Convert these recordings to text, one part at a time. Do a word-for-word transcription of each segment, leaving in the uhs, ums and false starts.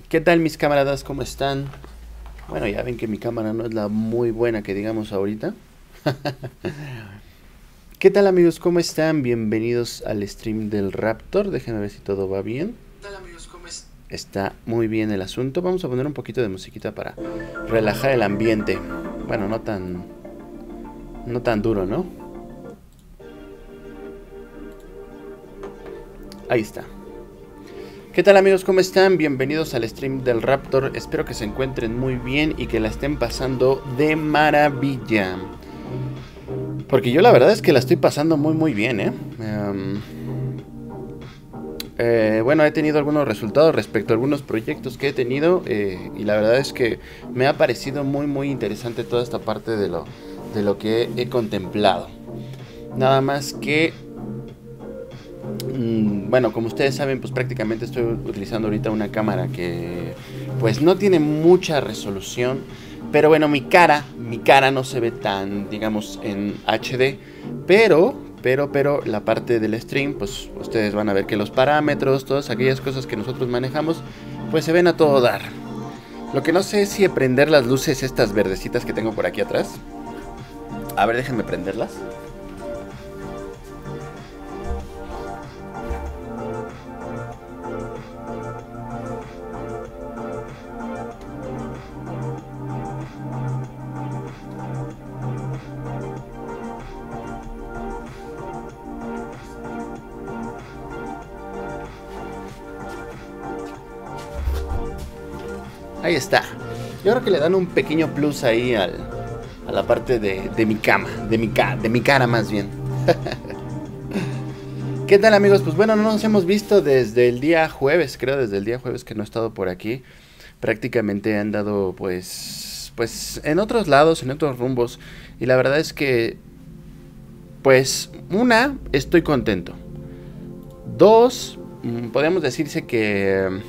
¿Qué tal mis camaradas? ¿Cómo están? Bueno, ya ven que mi cámara no es la muy buena que digamos ahorita. ¿Qué tal amigos? ¿Cómo están? Bienvenidos al stream del Raptor. Déjenme ver si todo va bien. ¿Qué tal amigos? ¿Cómo están? Está muy bien el asunto. Vamos a poner un poquito de musiquita para relajar el ambiente. Bueno, no tan... No tan duro, ¿no? Ahí está. ¿Qué tal amigos? ¿Cómo están? Bienvenidos al stream del Raptor. Espero que se encuentren muy bien y que la estén pasando de maravilla. Porque yo la verdad es que la estoy pasando muy muy bien, ¿eh? Um, eh bueno, he tenido algunos resultados respecto a algunos proyectos que he tenido eh, y la verdad es que me ha parecido muy muy interesante toda esta parte de lo, de lo que he contemplado. Nada más que... Bueno, como ustedes saben, pues prácticamente estoy utilizando ahorita una cámara que pues no tiene mucha resolución, pero bueno, mi cara, mi cara no se ve tan, digamos, en H D, pero, pero, pero la parte del stream, pues ustedes van a ver que los parámetros, todas aquellas cosas que nosotros manejamos, pues se ven a todo dar. Lo que no sé es si prender las luces estas verdecitas que tengo por aquí atrás. A ver, déjenme prenderlas. Ahí está. Yo creo que le dan un pequeño plus ahí al, a la parte de, de mi cama, de mi, ca, de mi cara más bien. ¿Qué tal amigos? Pues bueno, no nos hemos visto desde el día jueves, creo, desde el día jueves que no he estado por aquí. Prácticamente he andado pues, pues en otros lados, en otros rumbos. Y la verdad es que, pues, una, estoy contento. Dos, podemos decirse que...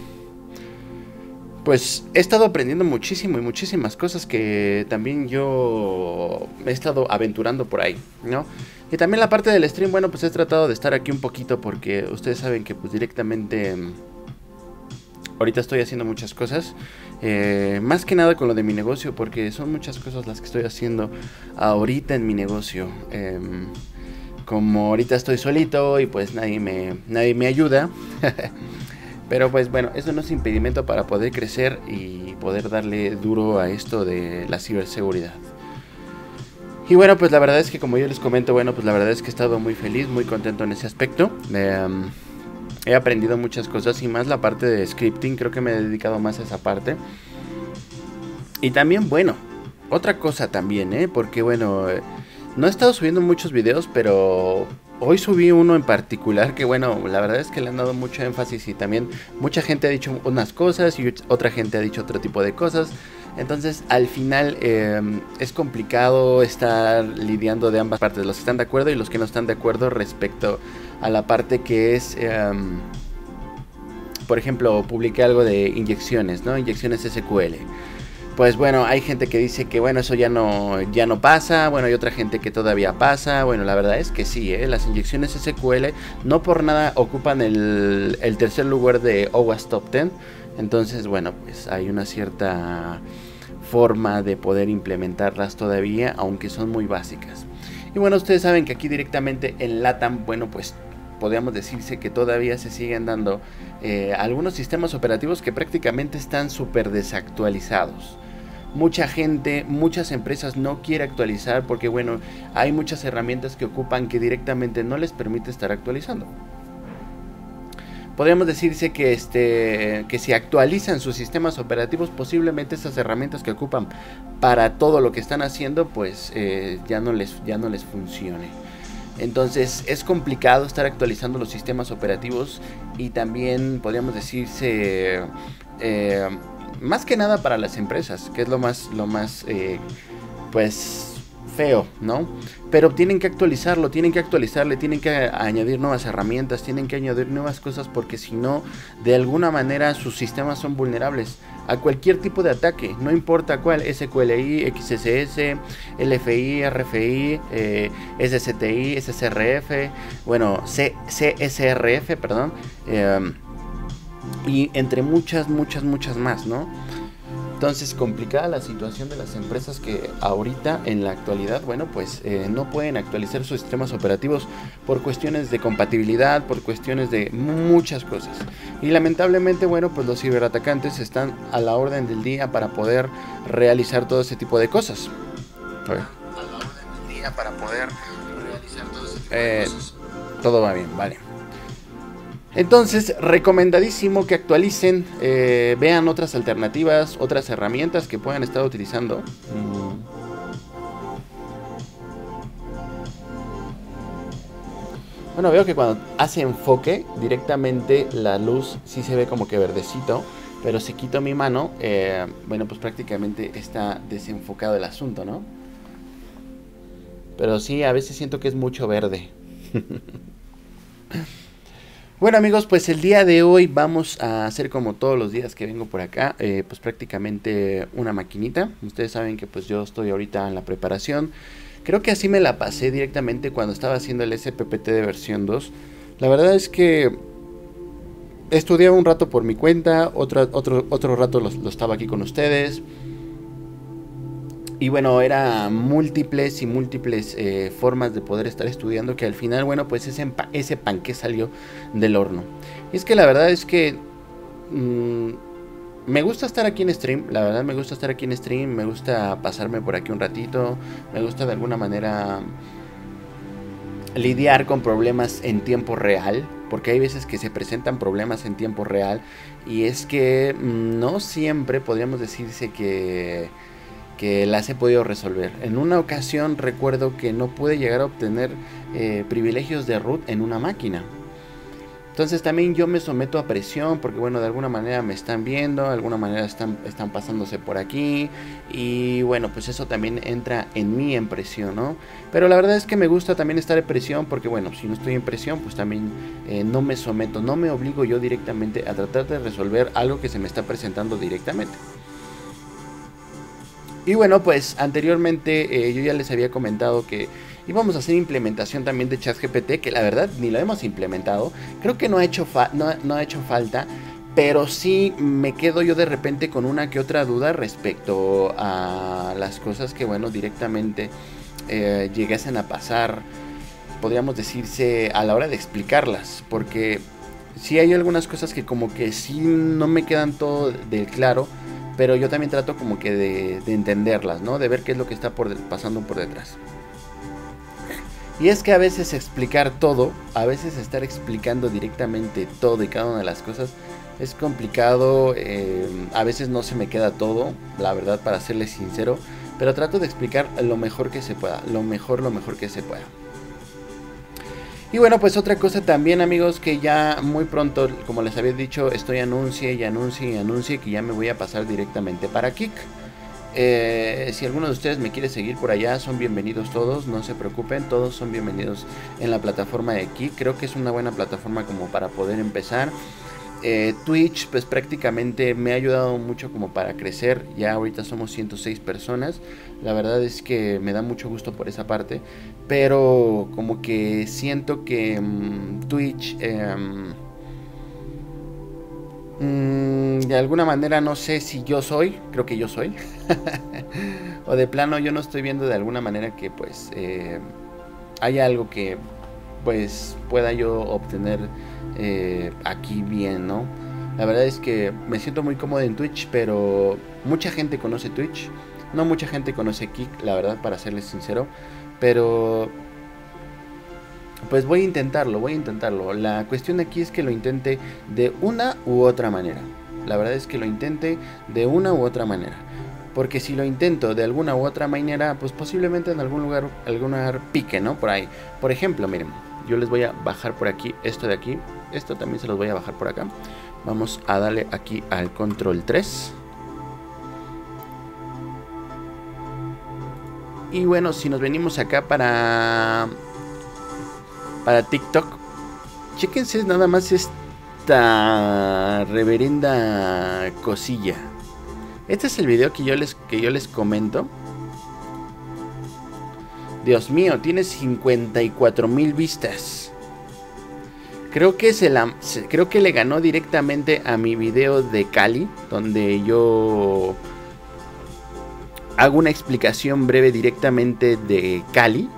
Pues he estado aprendiendo muchísimo y muchísimas cosas que también yo he estado aventurando por ahí, ¿no? Y también la parte del stream, bueno, pues he tratado de estar aquí un poquito porque ustedes saben que pues directamente ahorita estoy haciendo muchas cosas, eh, más que nada con lo de mi negocio, porque son muchas cosas las que estoy haciendo ahorita en mi negocio. Eh, como ahorita estoy solito y pues nadie me, nadie me ayuda. Pero pues bueno, eso no es impedimento para poder crecer y poder darle duro a esto de la ciberseguridad. Y bueno, pues la verdad es que como yo les comento, bueno, pues la verdad es que he estado muy feliz, muy contento en ese aspecto. Eh, um, he aprendido muchas cosas y más la parte de scripting, creo que me he dedicado más a esa parte. Y también, bueno, otra cosa también, ¿eh? Porque bueno, no he estado subiendo muchos videos, pero... Hoy subí uno en particular que bueno, la verdad es que le han dado mucho énfasis y también mucha gente ha dicho unas cosas y otra gente ha dicho otro tipo de cosas. Entonces al final eh, es complicado estar lidiando de ambas partes, los que están de acuerdo y los que no están de acuerdo respecto a la parte que es, eh, por ejemplo, publiqué algo de inyecciones, ¿no? Inyecciones S Q L. Pues bueno, hay gente que dice que bueno, eso ya no, ya no pasa, bueno, hay otra gente que todavía pasa. Bueno, la verdad es que sí, ¿eh? Las inyecciones S Q L no por nada ocupan el, el tercer lugar de O W A S Top diez. Entonces, bueno, pues hay una cierta forma de poder implementarlas todavía, aunque son muy básicas. Y bueno, ustedes saben que aquí directamente en LATAM, bueno, pues... podríamos decirse que todavía se siguen dando eh, algunos sistemas operativos que prácticamente están súper desactualizados. Mucha gente, muchas empresas no quiere actualizar porque bueno, hay muchas herramientas que ocupan que directamente no les permite estar actualizando. Podríamos decirse que, este, que si actualizan sus sistemas operativos, posiblemente esas herramientas que ocupan para todo lo que están haciendo, pues eh, ya, no les, ya no les funcione. Entonces es complicado estar actualizando los sistemas operativos y también podríamos decirse eh, más que nada para las empresas, que es lo más, lo más eh, pues feo, ¿no? Pero tienen que actualizarlo, tienen que actualizarle, tienen que añadir nuevas herramientas, tienen que añadir nuevas cosas porque si no, de alguna manera sus sistemas son vulnerables a cualquier tipo de ataque, no importa cuál, S Q L I, X S S, L F I, R F I, eh, S S T I, S S R F, bueno, C S R F, perdón, eh, y entre muchas, muchas, muchas más, ¿no? Entonces, complicada la situación de las empresas que ahorita, en la actualidad, bueno, pues eh, no pueden actualizar sus sistemas operativos por cuestiones de compatibilidad, por cuestiones de muchas cosas. Y lamentablemente, bueno, pues los ciberatacantes están a la orden del día para poder realizar todo ese tipo de cosas. A ver. A la orden del día para poder realizar todo ese tipo de eh, cosas. Todo va bien, vale. Entonces, recomendadísimo que actualicen, eh, vean otras alternativas, otras herramientas que puedan estar utilizando. Mm. Bueno, veo que cuando hace enfoque, directamente la luz sí se ve como que verdecito, pero si quito mi mano, eh, bueno, pues prácticamente está desenfocado el asunto, ¿no? Pero sí, a veces siento que es mucho verde. Bueno amigos, pues el día de hoy vamos a hacer como todos los días que vengo por acá, eh, pues prácticamente una maquinita. Ustedes saben que pues yo estoy ahorita en la preparación. Creo que así me la pasé directamente cuando estaba haciendo el S P P T de versión dos. La verdad es que estudiaba un rato por mi cuenta, otro, otro, otro rato lo, lo estaba aquí con ustedes. Y bueno, era múltiples y múltiples eh, formas de poder estar estudiando, que al final, bueno, pues ese, ese pan que salió del horno. Y es que la verdad es que mmm, me gusta estar aquí en stream, la verdad me gusta estar aquí en stream, me gusta pasarme por aquí un ratito, me gusta de alguna manera lidiar con problemas en tiempo real, porque hay veces que se presentan problemas en tiempo real, y es que mmm, no siempre podríamos decirse que... que las he podido resolver. En una ocasión recuerdo que no pude llegar a obtener eh, privilegios de root en una máquina. Entonces también yo me someto a presión porque bueno, de alguna manera me están viendo, de alguna manera están, están pasándose por aquí y bueno, pues eso también entra en mí en presión, ¿no? Pero la verdad es que me gusta también estar en presión porque bueno, si no estoy en presión pues también eh, no me someto, no me obligo yo directamente a tratar de resolver algo que se me está presentando directamente. Y bueno, pues anteriormente eh, yo ya les había comentado que íbamos a hacer implementación también de ChatGPT, que la verdad ni lo hemos implementado. Creo que no ha hecho, fa no, no ha hecho falta, pero sí me quedo yo de repente con una que otra duda respecto a las cosas que, bueno, directamente eh, llegasen a pasar, podríamos decirse, a la hora de explicarlas, porque sí hay algunas cosas que como que sí no me quedan todo del claro, pero yo también trato como que de, de entenderlas, ¿no? De ver qué es lo que está por de, pasando por detrás. Y es que a veces explicar todo, a veces estar explicando directamente todo y cada una de las cosas es complicado, eh, a veces no se me queda todo, la verdad, para serles sincero, pero trato de explicar lo mejor que se pueda, lo mejor, lo mejor que se pueda. Y bueno, pues otra cosa también, amigos, que ya muy pronto, como les había dicho, estoy anuncie y anuncie y anuncie que ya me voy a pasar directamente para Kick. Eh, si alguno de ustedes me quiere seguir por allá, son bienvenidos todos, no se preocupen, todos son bienvenidos en la plataforma de Kick. Creo que es una buena plataforma como para poder empezar. Eh, Twitch pues prácticamente me ha ayudado mucho como para crecer, ya ahorita somos ciento seis personas, la verdad es que me da mucho gusto por esa parte, pero como que siento que mmm, Twitch eh, mmm, de alguna manera no sé si yo soy, creo que yo soy, o de plano yo no estoy viendo de alguna manera que pues eh, haya algo que pues pueda yo obtener eh, aquí bien, ¿no? La verdad es que me siento muy cómodo en Twitch, pero mucha gente conoce Twitch, no mucha gente conoce Kick, la verdad, para serles sincero, pero pues voy a intentarlo, voy a intentarlo. La cuestión aquí es que lo intente de una u otra manera. La verdad es que lo intente de una u otra manera. Porque si lo intento de alguna u otra manera, pues posiblemente en algún lugar, algún lugar pique, ¿no? Por ahí. Por ejemplo, miren, yo les voy a bajar por aquí esto de aquí. Esto también se los voy a bajar por acá. Vamos a darle aquí al control tres. Y bueno, si nos venimos acá para... para TikTok, chéquense nada más esta reverenda cosilla. Este es el video que yo les, que yo les comento. Dios mío, tiene cincuenta y cuatro mil vistas. Creo que, se la, se, creo que le ganó directamente a mi video de Kali, donde yo hago una explicación breve directamente de Kali.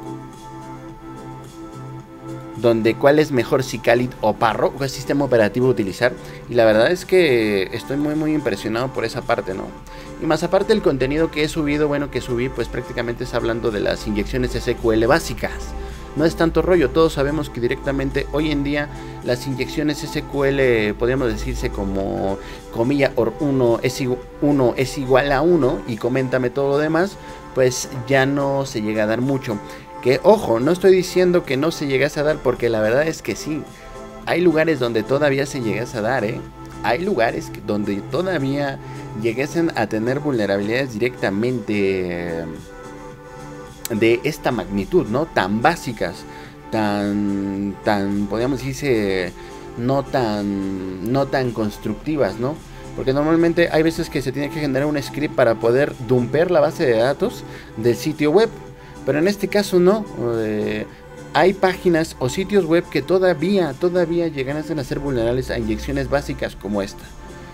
Donde cuál es mejor, si Kali o Parro, qué sistema operativo utilizar. Y la verdad es que estoy muy muy impresionado por esa parte, ¿no? Y más aparte el contenido que he subido, bueno, que subí pues prácticamente es hablando de las inyecciones S Q L básicas. No es tanto rollo, todos sabemos que directamente hoy en día las inyecciones S Q L, podríamos decirse como comilla or uno es, uno es igual a uno y coméntame todo lo demás, pues ya no se llega a dar mucho. Que ojo, no estoy diciendo que no se llegase a dar, porque la verdad es que sí. Hay lugares donde todavía se llegase a dar, ¿eh? Hay lugares donde todavía llegasen a tener vulnerabilidades directamente de esta magnitud, ¿no? Tan básicas, tan, tan, podríamos decirse, no tan, no tan constructivas, ¿no? Porque normalmente hay veces que se tiene que generar un script para poder dumpear la base de datos del sitio web. Pero en este caso no, eh, hay páginas o sitios web que todavía, todavía llegan a ser vulnerables a inyecciones básicas como esta.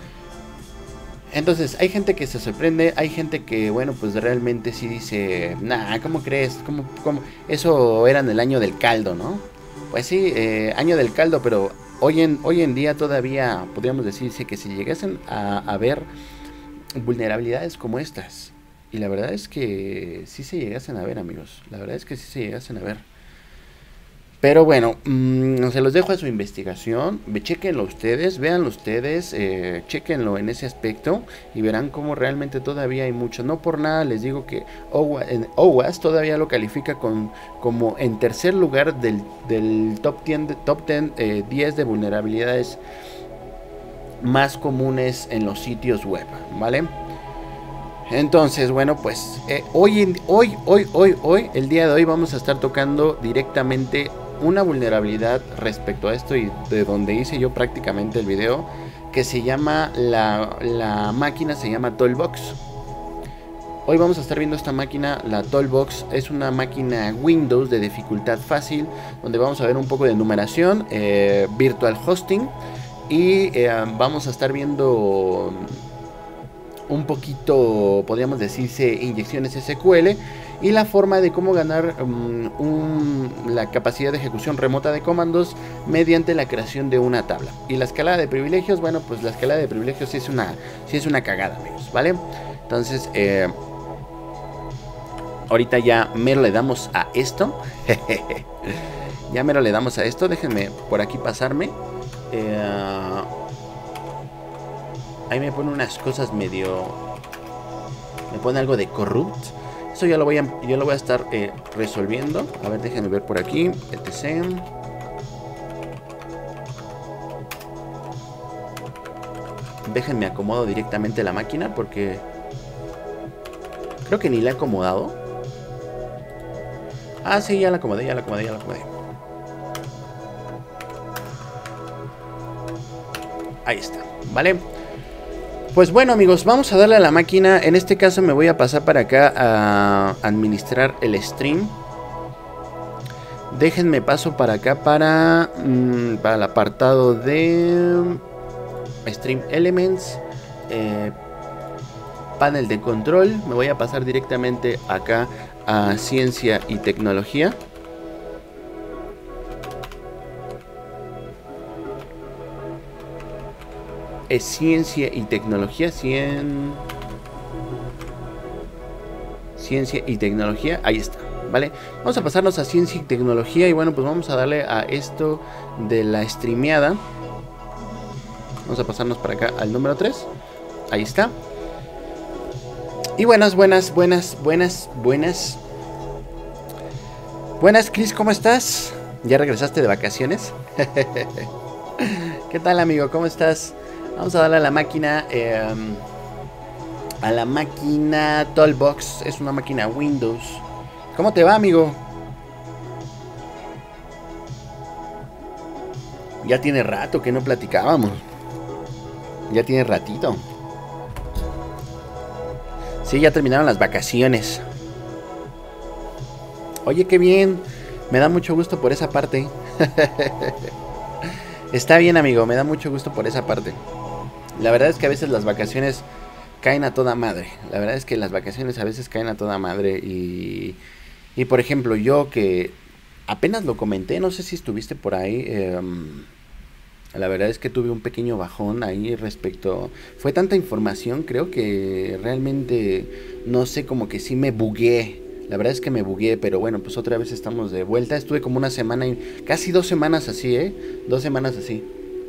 Entonces hay gente que se sorprende, hay gente que, bueno, pues realmente sí dice, nah, ¿cómo crees? ¿Cómo, cómo? Eso era en el año del caldo, ¿no? Pues sí, eh, año del caldo, pero hoy en, hoy en día todavía podríamos decirse que si llegasen a, a ver vulnerabilidades como estas. Y la verdad es que sí se llegasen a ver, amigos. La verdad es que sí se llegasen a ver. Pero bueno, mmm, se los dejo a su investigación. Chequenlo ustedes, véanlo ustedes, eh, chequenlo en ese aspecto y verán cómo realmente todavía hay mucho. No por nada les digo que O W A S todavía lo califica con, como en tercer lugar del, del top diez, top diez, eh, diez de vulnerabilidades más comunes en los sitios web, ¿vale? Entonces, bueno, pues eh, hoy, en, hoy, hoy, hoy, hoy, el día de hoy vamos a estar tocando directamente una vulnerabilidad respecto a esto y de donde hice yo prácticamente el video, que se llama, la, la máquina se llama Tollbox. Hoy vamos a estar viendo esta máquina, la Tollbox, es una máquina Windows de dificultad fácil, donde vamos a ver un poco de numeración, eh, virtual hosting y eh, vamos a estar viendo un poquito, podríamos decirse, inyecciones S Q L y la forma de cómo ganar um, un, la capacidad de ejecución remota de comandos mediante la creación de una tabla. Y la escalada de privilegios, bueno, pues la escalada de privilegios sí es una, sí es una cagada, amigos, ¿vale? Entonces, eh, ahorita ya mero le damos a esto. Ya mero le damos a esto. Déjenme por aquí pasarme. Eh... Ahí me pone unas cosas medio... Me pone algo de corrupt. Eso ya lo voy a, yo lo voy a estar eh, resolviendo. A ver, déjenme ver por aquí. Etc. Déjenme acomodo directamente la máquina porque... Creo que ni la he acomodado. Ah, sí, ya la acomodé, ya la acomodé, ya la acomodé. Ahí está, ¿vale? Pues bueno, amigos, vamos a darle a la máquina. En este caso me voy a pasar para acá a administrar el stream. Déjenme paso para acá para, mmm, para el apartado de Stream Elements, eh, panel de control. Me voy a pasar directamente acá a Ciencia y Tecnología. Es Ciencia y Tecnología, cien... Ciencia y Tecnología, ahí está, ¿vale? Vamos a pasarnos a Ciencia y Tecnología y bueno, pues vamos a darle a esto de la streameada. Vamos a pasarnos para acá al número tres, ahí está. Y buenas, buenas, buenas, buenas, buenas. Buenas, Chris, ¿cómo estás? ¿Ya regresaste de vacaciones? ¿Qué tal, amigo? ¿Cómo estás? Vamos a darle a la máquina, eh, a la máquina Tollbox, es una máquina Windows. ¿Cómo te va, amigo? Ya tiene rato que no platicábamos. Ya tiene ratito. Sí, ya terminaron las vacaciones. Oye, qué bien. Me da mucho gusto por esa parte. Está bien, amigo, me da mucho gusto por esa parte. La verdad es que a veces las vacaciones caen a toda madre. La verdad es que las vacaciones a veces caen a toda madre. Y, y por ejemplo, yo que apenas lo comenté, no sé si estuviste por ahí. Eh, la verdad es que tuve un pequeño bajón ahí respecto. Fue tanta información, creo que realmente, no sé, como que sí me bugué. La verdad es que me bugué, pero bueno, pues otra vez estamos de vuelta. Estuve como una semana y casi dos semanas así, ¿eh? Dos semanas así.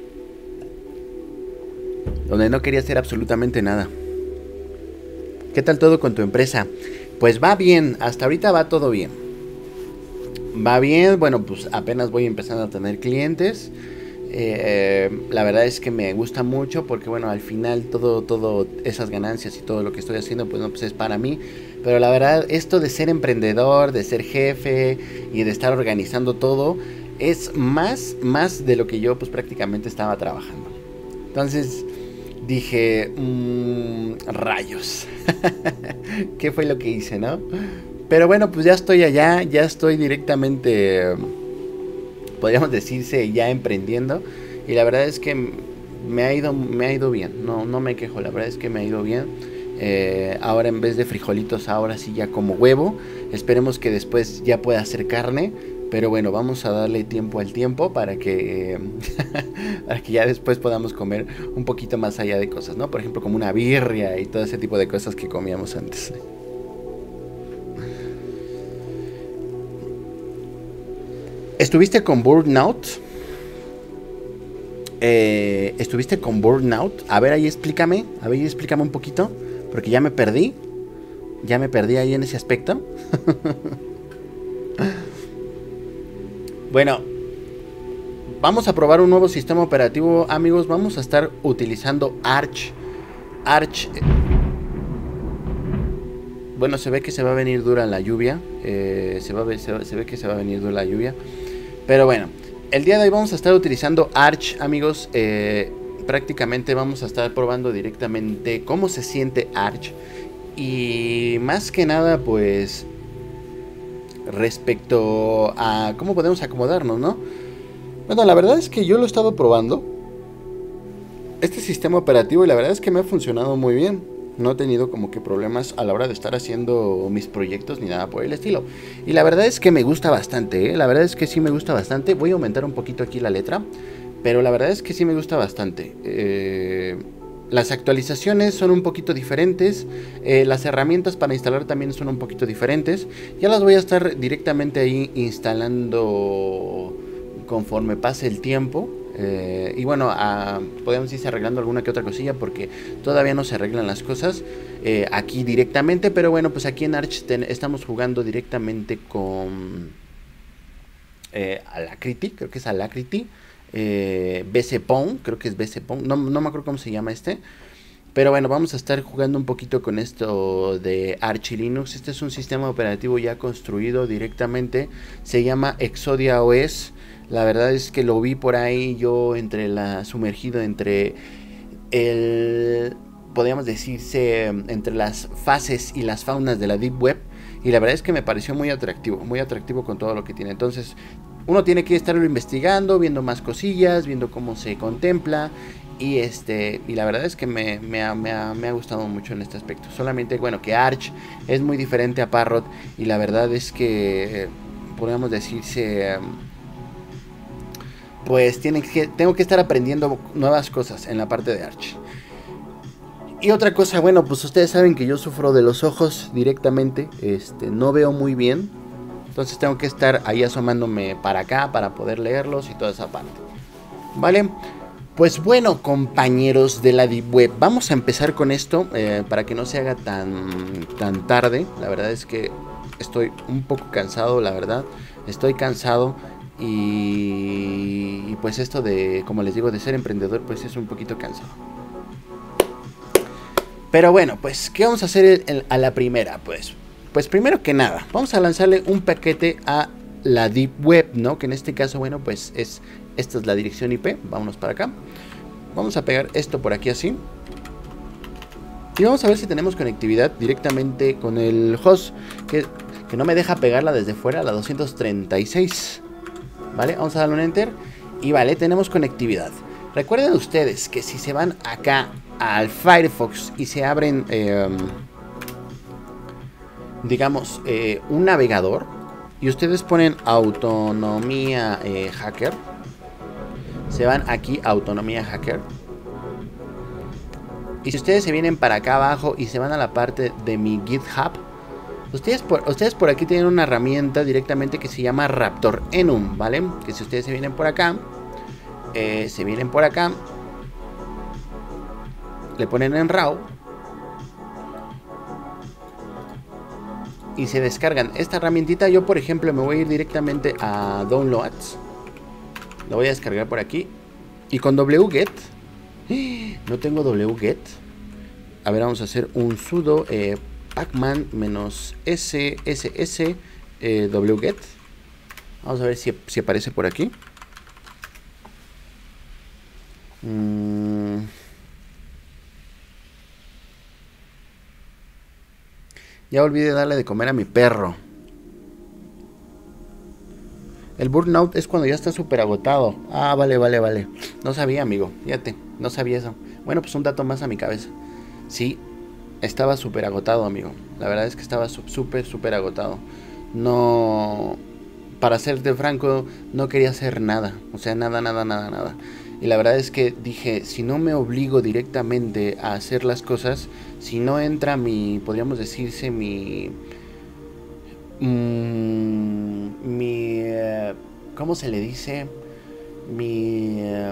Donde no quería hacer absolutamente nada. ¿Qué tal todo con tu empresa? Pues va bien, hasta ahorita va todo bien. Va bien, bueno, pues apenas voy empezando a tener clientes. Eh, la verdad es que me gusta mucho porque bueno, al final todo, todo esas ganancias y todo lo que estoy haciendo pues no, pues es para mí. Pero la verdad, esto de ser emprendedor, de ser jefe y de estar organizando todo es más, más de lo que yo pues prácticamente estaba trabajando. Entonces dije, mmm, rayos, ¿qué fue lo que hice, no? Pero bueno, pues ya estoy allá, ya estoy directamente, podríamos decirse, ya emprendiendo. Y la verdad es que me ha ido, me ha ido bien, no, no me quejo, la verdad es que me ha ido bien. Eh, ahora en vez de frijolitos, ahora sí ya como huevo. Esperemos que después ya pueda hacer carne. Pero bueno, vamos a darle tiempo al tiempo para que, eh, para que ya después podamos comer un poquito más allá de cosas, ¿no? Por ejemplo, como una birria y todo ese tipo de cosas que comíamos antes. ¿Estuviste con Burnout? Eh, ¿Estuviste con Burnout? A ver, ahí explícame. A ver, ahí explícame un poquito. Porque ya me perdí. Ya me perdí ahí en ese aspecto. Bueno, vamos a probar un nuevo sistema operativo, amigos. Vamos a estar utilizando Arch. Arch. Bueno, se ve que se va a venir dura la lluvia. Eh, se, va a ver, se, se ve que se va a venir dura la lluvia. Pero bueno, el día de hoy vamos a estar utilizando Arch, amigos. Eh, prácticamente vamos a estar probando directamente cómo se siente Arch. Y más que nada, pues, respecto a cómo podemos acomodarnos, ¿no? Bueno, la verdad es que yo lo he estado probando, este sistema operativo, y la verdad es que me ha funcionado muy bien. No he tenido como que problemas a la hora de estar haciendo mis proyectos ni nada por el estilo. Y la verdad es que me gusta bastante, ¿eh? La verdad es que sí me gusta bastante. Voy a aumentar un poquito aquí la letra, pero la verdad es que sí me gusta bastante. Eh... Las actualizaciones son un poquito diferentes, eh, las herramientas para instalar también son un poquito diferentes. Ya las voy a estar directamente ahí instalando conforme pase el tiempo. Eh, y bueno, a, podemos irse arreglando alguna que otra cosilla porque todavía no se arreglan las cosas eh, aquí directamente. Pero bueno, pues aquí en Arch ten, estamos jugando directamente con eh, Alacrity, creo que es Alacrity. Eh, B C Pong, creo que es B C Pong, no, no me acuerdo cómo se llama este. Pero bueno, vamos a estar jugando un poquito con esto de Arch Linux. Este es un sistema operativo ya construido directamente. Se llama Exodia O S. La verdad es que lo vi por ahí yo entre la sumergido entre el, podríamos decirse, entre las fases y las faunas de la Deep Web. Y la verdad es que me pareció muy atractivo, muy atractivo con todo lo que tiene. Entonces, uno tiene que estarlo investigando, viendo más cosillas, viendo cómo se contempla. Y este y la verdad es que me, me, ha, me, ha, me ha gustado mucho en este aspecto. Solamente, bueno, que Arch es muy diferente a Parrot. Y la verdad es que, podríamos decirse, pues tiene que, tengo que estar aprendiendo nuevas cosas en la parte de Arch. Y otra cosa, bueno, pues ustedes saben que yo sufro de los ojos directamente. Este, no veo muy bien. Entonces tengo que estar ahí asomándome para acá para poder leerlos y toda esa parte. ¿Vale? Pues bueno, compañeros de la Deep Web, vamos a empezar con esto eh, para que no se haga tan, tan tarde. La verdad es que estoy un poco cansado, la verdad. Estoy cansado y, y pues esto de, como les digo, de ser emprendedor, pues es un poquito cansado. Pero bueno, pues, ¿qué vamos a hacer en, a la primera? Pues... Pues primero que nada, vamos a lanzarle un paquete a la Deep Web, ¿no? Que en este caso, bueno, pues es, esta es la dirección I P. Vámonos para acá. Vamos a pegar esto por aquí así. Y vamos a ver si tenemos conectividad directamente con el host. Que, que no me deja pegarla desde fuera, la doscientos treinta y seis. ¿Vale? Vamos a darle un enter. Y vale, tenemos conectividad. Recuerden ustedes que si se van acá al Firefox y se abren, eh, digamos, eh, un navegador, y ustedes ponen autonomía eh, hacker, se van aquí a autonomía hacker. Y si ustedes se vienen para acá abajo y se van a la parte de mi GitHub, ustedes por, ustedes por aquí tienen una herramienta directamente que se llama Raptor Enum, ¿vale? Que si ustedes se vienen por acá, eh, se vienen por acá, le ponen en RAW y se descargan esta herramientita. Yo, por ejemplo, me voy a ir directamente a Downloads. Lo voy a descargar por aquí. Y con wget, no tengo wget. A ver, vamos a hacer un sudo eh, pacman menos sss eh, wget. Vamos a ver si, si aparece por aquí. Mm. Ya olvidé darle de comer a mi perro. El burnout es cuando ya está súper agotado. Ah, vale, vale, vale. No sabía, amigo. Fíjate, no sabía eso. Bueno, pues un dato más a mi cabeza. Sí, estaba súper agotado, amigo. La verdad es que estaba súper, súper agotado. No... Para serte franco, no quería hacer nada. O sea, nada, nada, nada, nada. Y la verdad es que dije, si no me obligo directamente a hacer las cosas, si no entra mi, podríamos decirse, mi... Mmm, mi... Uh, ¿Cómo se le dice? Mi... Uh,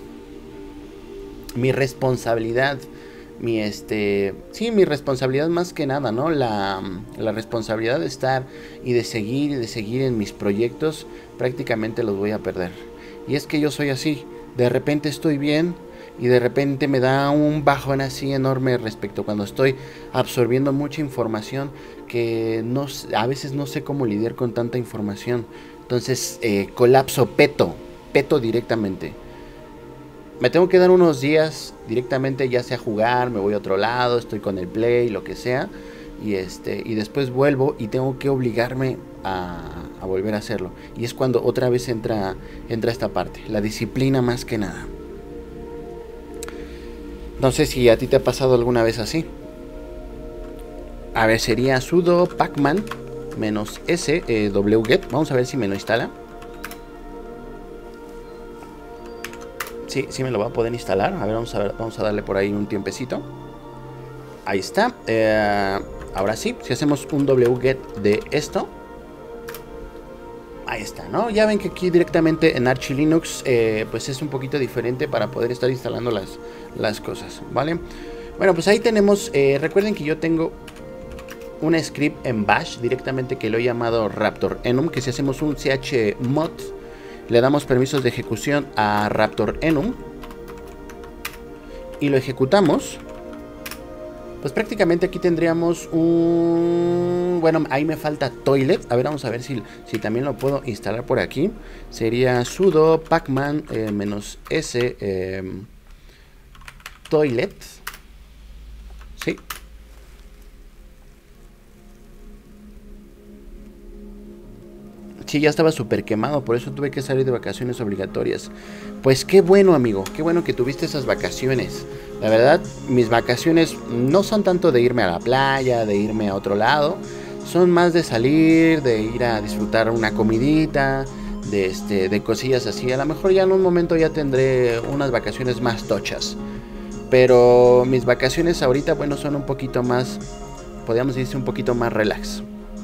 mi responsabilidad. Mi este... Sí, mi responsabilidad más que nada, ¿no? La, la responsabilidad de estar y de seguir y de seguir en mis proyectos, prácticamente los voy a perder. Y es que yo soy así. De repente estoy bien y de repente me da un bajón así enorme respecto cuando estoy absorbiendo mucha información que no, a veces no sé cómo lidiar con tanta información. Entonces eh, colapso, peto, peto directamente. Me tengo que dar unos días directamente, ya sea jugar, me voy a otro lado, estoy con el play, lo que sea. Y, este, y después vuelvo y tengo que obligarme a, a volver a hacerlo. Y es cuando otra vez entra, entra esta parte, la disciplina más que nada. No sé si a ti te ha pasado alguna vez así. A ver, sería sudo pacman menos s eh, wget. Vamos a ver si me lo instala. Sí, sí me lo va a poder instalar. A ver, vamos a ver, vamos a darle por ahí un tiempecito. Ahí está. Eh, ahora sí, si hacemos un wget de esto. Ahí está, ¿no? Ya ven que aquí directamente en Arch Linux eh, pues es un poquito diferente para poder estar instalando las, las cosas, ¿vale? Bueno, pues ahí tenemos, eh, recuerden que yo tengo un script en bash directamente que lo he llamado Raptor Enum, que si hacemos un chmod, le damos permisos de ejecución a Raptor Enum y lo ejecutamos. Pues prácticamente aquí tendríamos un... Bueno, ahí me falta toilet. A ver, vamos a ver si, si también lo puedo instalar por aquí. Sería sudo pacman eh, menos s eh, toilet. Sí. Sí, ya estaba súper quemado, por eso tuve que salir de vacaciones obligatorias. Pues qué bueno, amigo, qué bueno que tuviste esas vacaciones. La verdad, mis vacaciones no son tanto de irme a la playa, de irme a otro lado. Son más de salir, de ir a disfrutar una comidita, de, este, de cosillas así. A lo mejor ya en un momento ya tendré unas vacaciones más tochas. Pero mis vacaciones ahorita, bueno, son un poquito más, podríamos decirse un poquito más relax.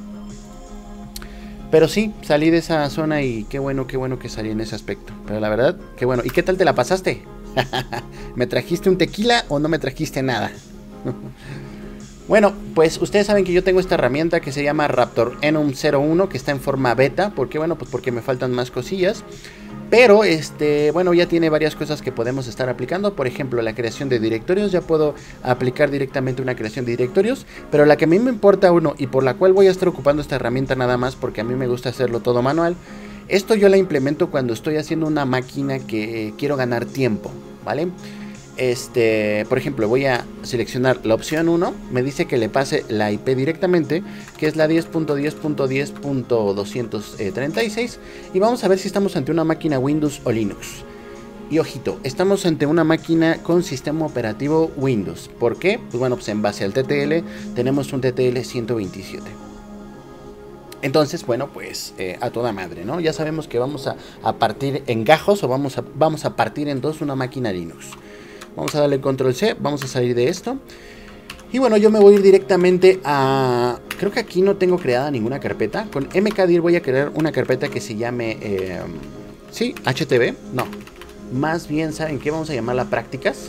Pero sí, salí de esa zona y qué bueno, qué bueno que salí en ese aspecto. Pero la verdad, qué bueno. ¿Y qué tal te la pasaste? ¿Me trajiste un tequila o no me trajiste nada? Bueno, pues ustedes saben que yo tengo esta herramienta que se llama Raptor Enum cero uno, que está en forma beta. ¿Por qué? Bueno, pues porque me faltan más cosillas. Pero, este, bueno, ya tiene varias cosas que podemos estar aplicando. Por ejemplo, la creación de directorios. Ya puedo aplicar directamente una creación de directorios. Pero la que a mí me importa uno y por la cual voy a estar ocupando esta herramienta nada más, porque a mí me gusta hacerlo todo manual. Esto yo la implemento cuando estoy haciendo una máquina que quiero ganar tiempo, ¿vale? Este, por ejemplo, voy a seleccionar la opción uno, me dice que le pase la I P directamente, que es la diez punto diez punto diez punto doscientos treinta y seis, y vamos a ver si estamos ante una máquina Windows o Linux. Y ojito, estamos ante una máquina con sistema operativo Windows. ¿Por qué? Pues bueno, pues en base al T T L tenemos un T T L ciento veintisiete. Entonces, bueno, pues eh, a toda madre, ¿no? Ya sabemos que vamos a, a partir en gajos o vamos a, vamos a partir en dos una máquina Linux. Vamos a darle control C, vamos a salir de esto. Y bueno, yo me voy a ir directamente a... Creo que aquí no tengo creada ninguna carpeta. Con mkdir voy a crear una carpeta que se llame... Eh, sí, H T V. No. Más bien, ¿saben qué? Vamos a llamarla prácticas.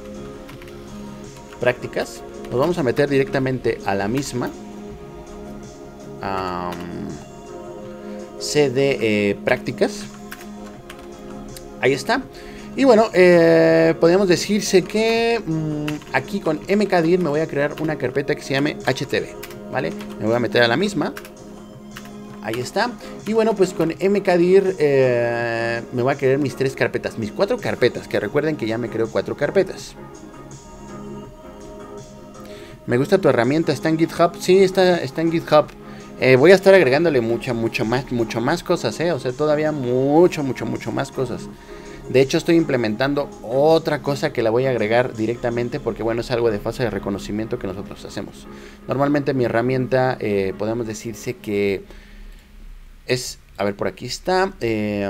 Prácticas. Nos vamos a meter directamente a la misma. Um, cd eh, prácticas. Ahí está. Y bueno, eh, podríamos decirse que mmm, aquí con mkdir me voy a crear una carpeta que se llame H T V, ¿vale? Me voy a meter a la misma. Ahí está. Y bueno, pues con mkdir eh, me voy a crear mis tres carpetas, mis cuatro carpetas, que recuerden que ya me creo cuatro carpetas. Me gusta tu herramienta, ¿está en GitHub? Sí, está, está en GitHub. Eh, voy a estar agregándole mucha, mucho más, mucho más cosas, ¿eh? O sea, todavía mucho, mucho, mucho más cosas. De hecho, estoy implementando otra cosa que la voy a agregar directamente porque, bueno, es algo de fase de reconocimiento que nosotros hacemos. Normalmente mi herramienta, eh, podemos decirse que es, a ver, por aquí está, eh,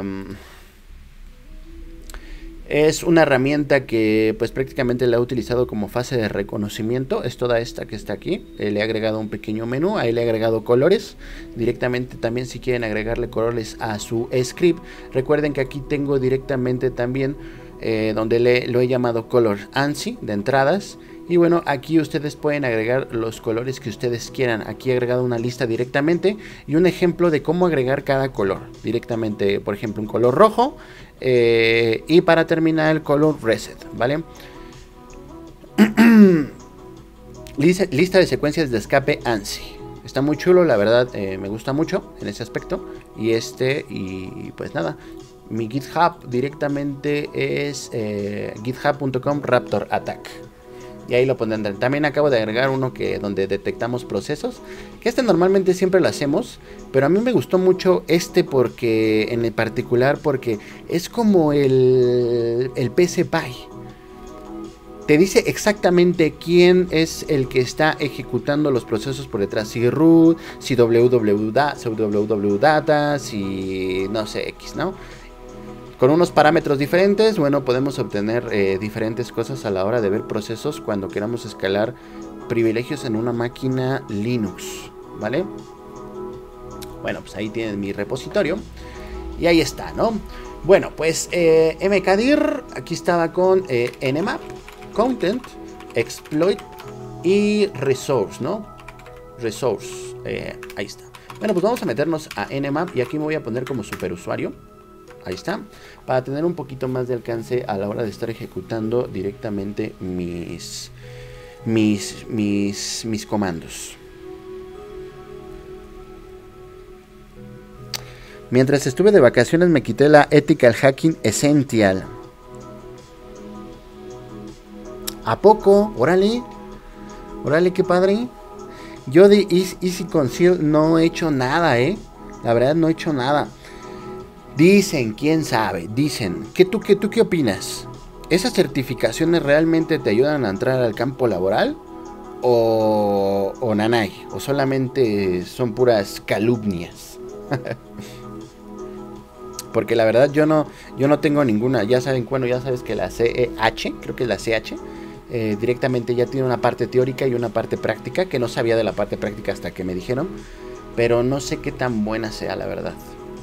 es una herramienta que pues prácticamente la he utilizado como fase de reconocimiento. Es toda esta que está aquí. Eh, le he agregado un pequeño menú. Ahí le he agregado colores. Directamente también si quieren agregarle colores a su script. Recuerden que aquí tengo directamente también eh, donde le, lo he llamado color ANSI de entradas. Y bueno, aquí ustedes pueden agregar los colores que ustedes quieran. Aquí he agregado una lista directamente y un ejemplo de cómo agregar cada color. Directamente, por ejemplo, un color rojo. Eh, y para terminar el color reset, ¿vale? lista, lista de secuencias de escape ANSI. Está muy chulo, la verdad, eh, me gusta mucho en ese aspecto. Y este, y pues nada, mi GitHub directamente es eh, github punto com Raptor Attack. Y ahí lo pondrán. También acabo de agregar uno que donde detectamos procesos. Que este normalmente siempre lo hacemos. Pero a mí me gustó mucho este porque, en el particular, porque es como el, el P C Py. Te dice exactamente quién es el que está ejecutando los procesos por detrás. Si root, si www, data, si no sé, X, ¿no? Con unos parámetros diferentes, bueno, podemos obtener eh, diferentes cosas a la hora de ver procesos cuando queramos escalar privilegios en una máquina Linux, ¿vale? Bueno, pues ahí tienen mi repositorio y ahí está, ¿no? Bueno, pues eh, mkdir, aquí estaba con eh, nmap, content, exploit y resource, ¿no? Resource, eh, ahí está. Bueno, pues vamos a meternos a nmap y aquí me voy a poner como superusuario. Ahí está, para tener un poquito más de alcance a la hora de estar ejecutando directamente mis, mis, mis, mis comandos. Mientras estuve de vacaciones me quité la Ethical Hacking Essential. ¿A poco? Órale, órale, qué padre. Yo de Easy Conceal no he hecho nada, eh. La verdad no he hecho nada. Dicen, quién sabe, dicen, ¿qué tú, qué, tú qué opinas? ¿Esas certificaciones realmente te ayudan a entrar al campo laboral? ¿O, o nanay? ¿O solamente son puras calumnias? Porque la verdad yo no, yo no tengo ninguna, ya saben, bueno, ya sabes que la C E H, creo que es la C H, eh, directamente ya tiene una parte teórica y una parte práctica, que no sabía de la parte práctica hasta que me dijeron, pero no sé qué tan buena sea, la verdad.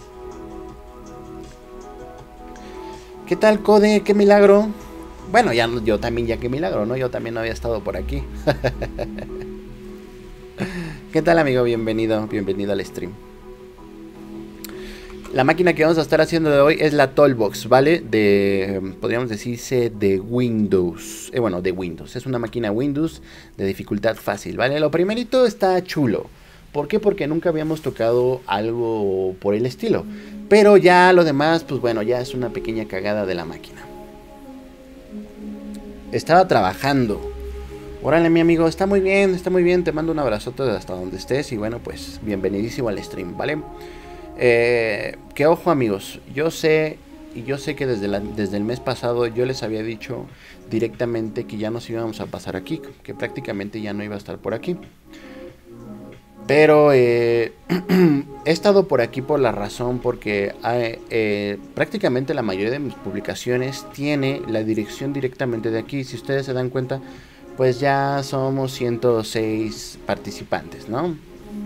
¿Qué tal, Code? ¡Qué milagro! Bueno, ya yo también, ya qué milagro, ¿no? Yo también no había estado por aquí. ¿Qué tal, amigo? Bienvenido, bienvenido al stream. La máquina que vamos a estar haciendo de hoy es la Tollbox, ¿vale? De, podríamos decirse, de Windows. Eh, bueno, de Windows. Es una máquina Windows de dificultad fácil, ¿vale? Lo primerito está chulo. ¿Por qué? Porque nunca habíamos tocado algo por el estilo. Pero ya lo demás, pues bueno, ya es una pequeña cagada de la máquina. estaba trabajando. Órale, mi amigo, está muy bien, está muy bien. Te mando un abrazote hasta donde estés. Y bueno, pues bienvenidísimo al stream, ¿vale? Eh, que ojo, amigos, yo sé, y yo sé que desde, la, desde el mes pasado yo les había dicho directamente que ya nos íbamos a pasar aquí, que prácticamente ya no iba a estar por aquí. Pero eh, he estado por aquí por la razón porque eh, eh, prácticamente la mayoría de mis publicaciones tiene la dirección directamente de aquí. Si ustedes se dan cuenta, pues ya somos ciento seis participantes, ¿no?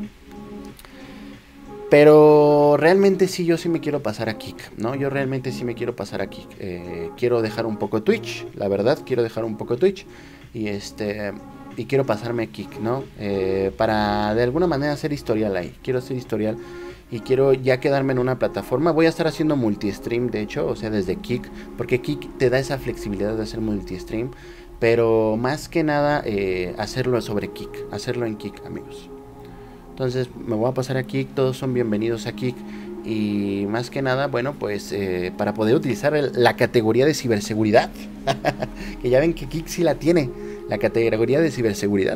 Pero realmente sí, yo sí me quiero pasar a Kick, ¿no? Yo realmente sí me quiero pasar a Kick. Eh, quiero dejar un poco Twitch, la verdad, quiero dejar un poco Twitch. Y este... Y quiero pasarme a Kick, ¿no? Eh, para de alguna manera hacer historial ahí. Quiero hacer historial y quiero ya quedarme en una plataforma. Voy a estar haciendo multi-stream, de hecho, o sea, desde Kick. Porque Kick te da esa flexibilidad de hacer multi-stream. Pero más que nada, eh, hacerlo sobre Kick. Hacerlo en Kick, amigos. Entonces, me voy a pasar a Kick. Todos son bienvenidos a Kick. Y más que nada, bueno, pues eh, para poder utilizar el, la categoría de ciberseguridad. Que ya ven que Kick sí la tiene. La categoría de ciberseguridad.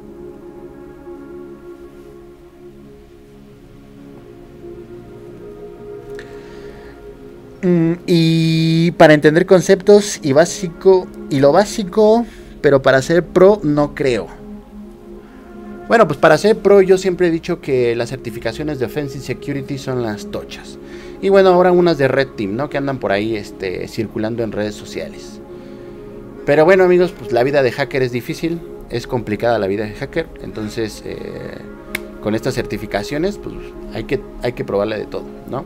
Mm, y para entender conceptos y básico y lo básico, pero para ser pro no creo. Bueno, pues para ser pro yo siempre he dicho que las certificaciones de Offensive Security son las tochas. Y bueno, ahora unas de Red Team, ¿no? Que andan por ahí este, circulando en redes sociales. Pero bueno, amigos, pues la vida de hacker es difícil, es complicada la vida de hacker, entonces eh, con estas certificaciones pues hay que, hay que probarle de todo, ¿no?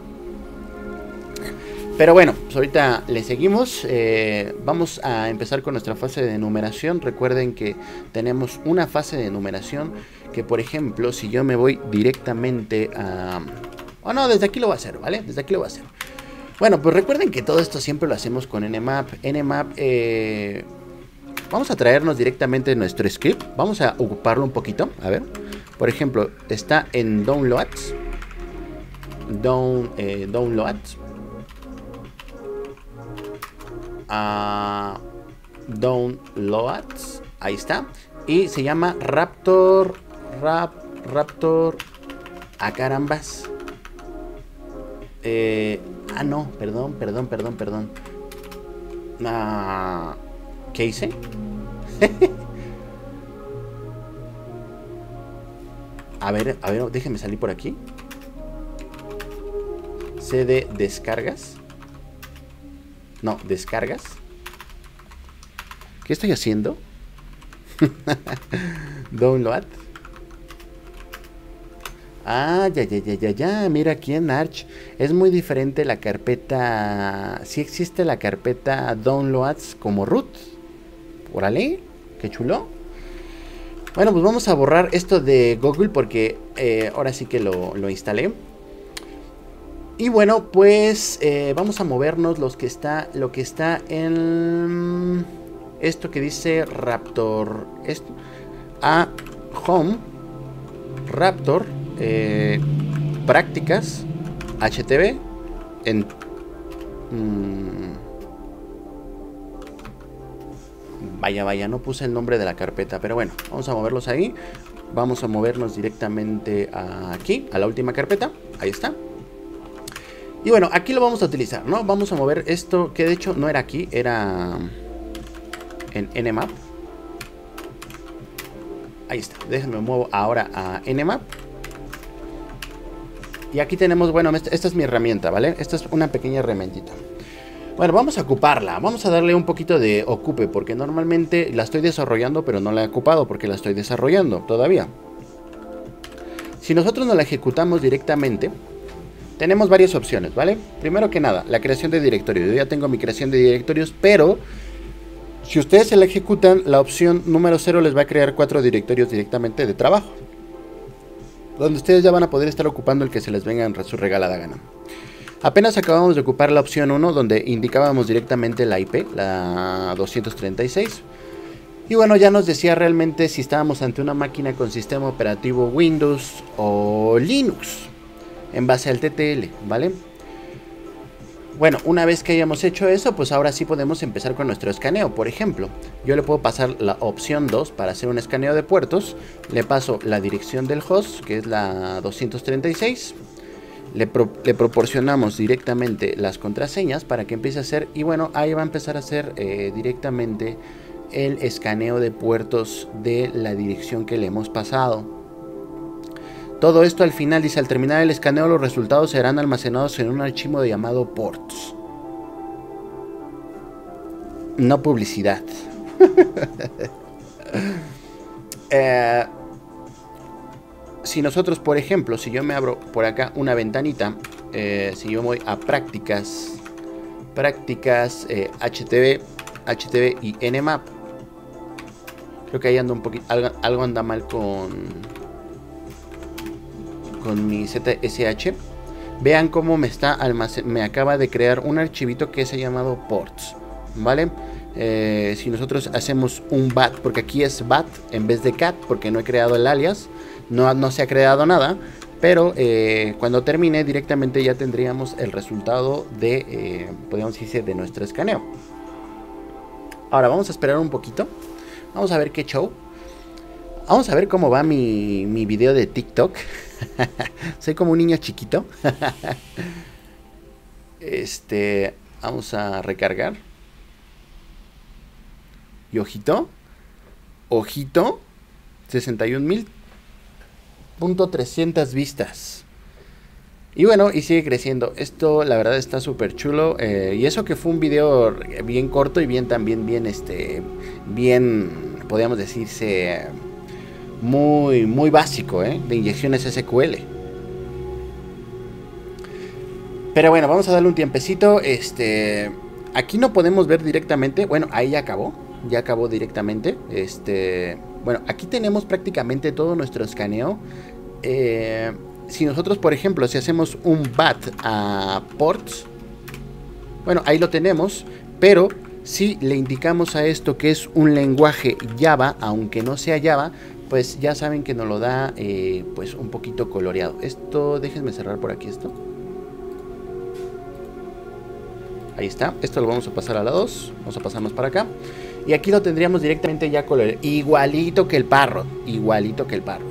Pero bueno, pues ahorita le seguimos, eh, vamos a empezar con nuestra fase de numeración. Recuerden que tenemos una fase de numeración que, por ejemplo, si yo me voy directamente a... Oh no, desde aquí lo voy a hacer, ¿vale? Desde aquí lo voy a hacer. Bueno, pues recuerden que todo esto siempre lo hacemos con Nmap. Nmap, eh, vamos a traernos directamente nuestro script. Vamos a ocuparlo un poquito. A ver, por ejemplo, está en Downloads. Down, eh, downloads. Uh, downloads. Ahí está. Y se llama Raptor. Rap, Raptor. A carambas. Eh... Ah, no, perdón, perdón, perdón, perdón. Ah, ¿qué hice? a ver, a ver, déjenme salir por aquí. C D descargas. No, descargas. ¿Qué estoy haciendo? Download. Ah, ya, ya, ya, ya, ya, mira aquí en Arch es muy diferente la carpeta. Sí existe la carpeta Downloads como root. Órale, qué chulo. Bueno, pues vamos a borrar esto de Google porque eh, ahora sí que lo, lo instalé. Y bueno, pues eh, vamos a movernos los que está, lo que está en esto que dice Raptor. Esto, a Home, Raptor. Eh, prácticas H T V en mmm, vaya vaya no puse el nombre de la carpeta, pero bueno, vamos a moverlos ahí. Vamos a movernos directamente aquí a la última carpeta, ahí está. Y bueno, aquí lo vamos a utilizar, ¿no? Vamos a mover esto que de hecho no era aquí, era en Nmap. Ahí está, déjenme muevo ahora a Nmap. Y aquí tenemos, bueno, esta es mi herramienta, ¿vale? Esta es una pequeña herramientita. Bueno, vamos a ocuparla. Vamos a darle un poquito de ocupe, porque normalmente la estoy desarrollando, pero no la he ocupado, porque la estoy desarrollando todavía. Si nosotros no la ejecutamos directamente, tenemos varias opciones, ¿vale? Primero que nada, la creación de directorios. Yo ya tengo mi creación de directorios, pero si ustedes se la ejecutan, la opción número cero les va a crear cuatro directorios directamente de trabajo, donde ustedes ya van a poder estar ocupando el que se les venga en su regalada gana. Apenas acabamos de ocupar la opción uno, donde indicábamos directamente la I P, la doscientos treinta y seis. Y bueno, ya nos decía realmente si estábamos ante una máquina con sistema operativo Windows o Linux, en base al T T L, ¿vale? Bueno, una vez que hayamos hecho eso, pues ahora sí podemos empezar con nuestro escaneo. Por ejemplo, yo le puedo pasar la opción dos para hacer un escaneo de puertos. Le paso la dirección del host, que es la doscientos treinta y seis. Le, pro le proporcionamos directamente las contraseñas para que empiece a hacer. Y bueno, ahí va a empezar a hacer eh, directamente el escaneo de puertos de la dirección que le hemos pasado. Todo esto al final dice, al terminar el escaneo los resultados serán almacenados en un archivo llamado ports. No publicidad. eh, si nosotros, por ejemplo, si yo me abro por acá una ventanita, eh, si yo voy a prácticas, prácticas eh, H T V, H T V y Nmap, creo que ahí anda un poquito, algo, algo anda mal con... con mi Z S H. Vean cómo me está almacen me acaba de crear un archivito que se ha llamado ports, ¿vale? Eh, si nosotros hacemos un bat, porque aquí es bat en vez de cat, porque no he creado el alias, no, no se ha creado nada, pero eh, cuando termine directamente ya tendríamos el resultado de, eh, podríamos decir, de nuestro escaneo. Ahora vamos a esperar un poquito, vamos a ver qué show. Vamos a ver cómo va mi, mi video de TikTok. Soy como un niño chiquito. Este, vamos a recargar. Y ojito, ojito, sesenta y un mil punto trescientas vistas. Y bueno, y sigue creciendo. Esto la verdad está súper chulo. Eh, y eso que fue un video bien corto y bien también bien, este, bien, podríamos decirse... Muy, muy básico, ¿eh? De inyecciones S Q L. Pero bueno, vamos a darle un tiempecito. Este, aquí no podemos ver directamente. Bueno, ahí ya acabó. Ya acabó directamente. Este, bueno, aquí tenemos prácticamente todo nuestro escaneo. Eh, si nosotros, por ejemplo, si hacemos un bat a ports, bueno, ahí lo tenemos. Pero si le indicamos a esto que es un lenguaje Java, aunque no sea Java, pues ya saben que nos lo da eh, pues un poquito coloreado. Esto, déjenme cerrar por aquí esto. Ahí está, esto lo vamos a pasar a la dos. Vamos a pasarnos para acá. Y aquí lo tendríamos directamente ya coloreado. Igualito que el Parrot, igualito que el Parrot.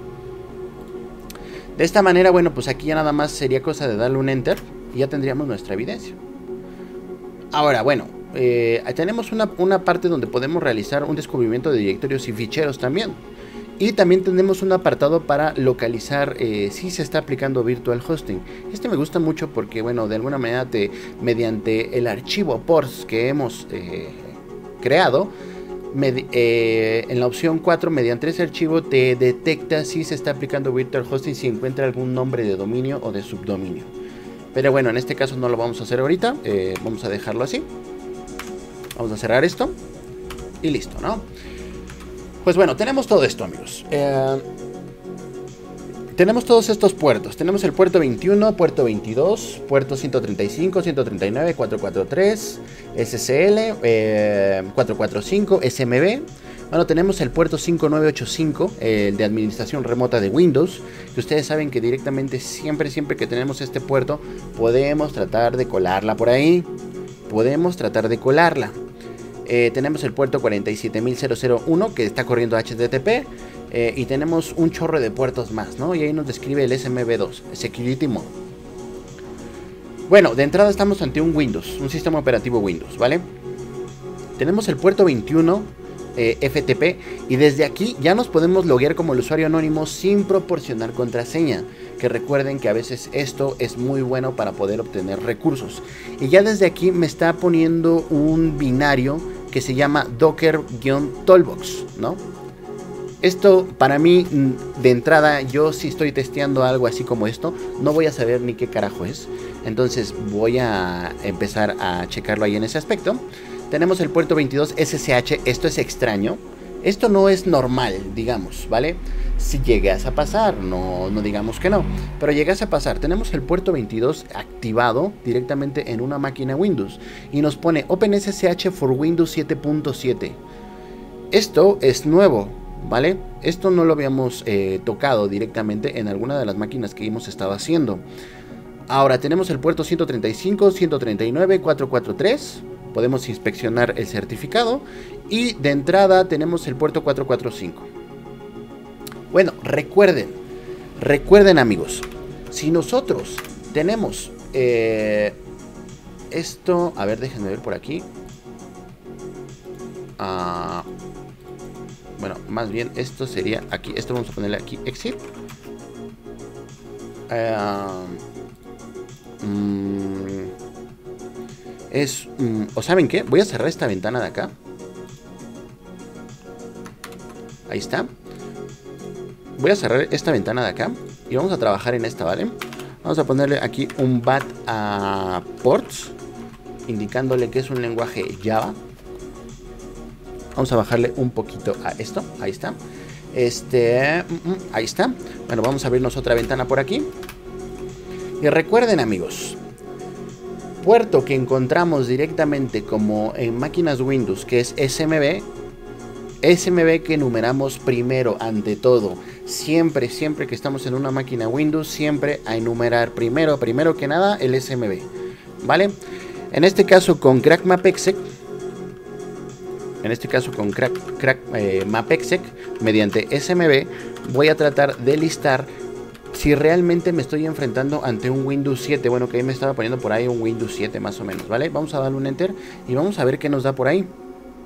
De esta manera, bueno, pues aquí ya nada más sería cosa de darle un enter y ya tendríamos nuestra evidencia. Ahora, bueno, eh, tenemos una, una parte donde podemos realizar un descubrimiento de directorios y ficheros también. Y también tenemos un apartado para localizar eh, si se está aplicando virtual hosting. Este me gusta mucho porque, bueno, de alguna manera te, mediante el archivo ports que hemos eh, creado, med, eh, en la opción cuatro, mediante ese archivo te detecta si se está aplicando virtual hosting, si encuentra algún nombre de dominio o de subdominio. Pero bueno, en este caso no lo vamos a hacer ahorita, eh, vamos a dejarlo así. Vamos a cerrar esto y listo, ¿no? Pues bueno, tenemos todo esto, amigos. Eh, tenemos todos estos puertos. Tenemos el puerto veintiuno, puerto veintidós, puerto ciento treinta y cinco, ciento treinta y nueve, cuatrocientos cuarenta y tres, S S L, eh, cuatrocientos cuarenta y cinco, S M B. Bueno, tenemos el puerto cinco nueve ocho cinco, el eh, de administración remota de Windows, que ustedes saben que directamente siempre, siempre que tenemos este puerto, podemos tratar de colarla por ahí. Podemos tratar de colarla. Eh, tenemos el puerto cuarenta y siete mil uno que está corriendo H T T P. Eh, y tenemos un chorro de puertos más, ¿no? Y ahí nos describe el S M B dos, Security Mode. Bueno, de entrada estamos ante un Windows, un sistema operativo Windows, ¿vale? Tenemos el puerto veintiuno eh, F T P y desde aquí ya nos podemos loguear como el usuario anónimo sin proporcionar contraseña. Que recuerden que a veces esto es muy bueno para poder obtener recursos. Y ya desde aquí me está poniendo un binario que se llama Docker-Toolbox, ¿no? Esto para mí, de entrada, yo si estoy testeando algo así como esto, no voy a saber ni qué carajo es. Entonces voy a empezar a checarlo ahí en ese aspecto. Tenemos el puerto veintidós S S H, esto es extraño. Esto no es normal, digamos, ¿vale? Si llegas a pasar, no, no digamos que no, pero llegas a pasar. Tenemos el puerto veintidós activado directamente en una máquina Windows y nos pone OpenSSH for Windows siete punto siete. Esto es nuevo, ¿vale? Esto no lo habíamos eh, tocado directamente en alguna de las máquinas que hemos estado haciendo. Ahora tenemos el puerto ciento treinta y cinco, ciento treinta y nueve, cuatrocientos cuarenta y tres. Podemos inspeccionar el certificado. Y de entrada tenemos el puerto cuatrocientos cuarenta y cinco. Bueno, recuerden, recuerden amigos, si nosotros tenemos eh, esto, a ver, déjenme ver por aquí. Uh, bueno, más bien esto sería aquí, esto vamos a ponerle aquí, exit. Uh, mm, es, mm, ¿o saben qué? Voy a cerrar esta ventana de acá. Ahí está. Voy a cerrar esta ventana de acá y vamos a trabajar en esta, ¿vale? Vamos a ponerle aquí un bat a ports, indicándole que es un lenguaje Java. Vamos a bajarle un poquito a esto. Ahí está. Este, ahí está. Bueno, vamos a abrirnos otra ventana por aquí. Y recuerden amigos, puerto que encontramos directamente como en máquinas Windows, que es S M B. S M B que enumeramos primero ante todo. Siempre, siempre que estamos en una máquina Windows, siempre a enumerar primero, primero que nada, el S M B. ¿Vale? En este caso con Crack Mapexec. En este caso con Crack, crack eh, Mapexec, mediante S M B, voy a tratar de listar si realmente me estoy enfrentando ante un Windows siete. Bueno, que ahí me estaba poniendo por ahí un Windows siete más o menos, ¿vale? Vamos a darle un Enter y vamos a ver qué nos da por ahí.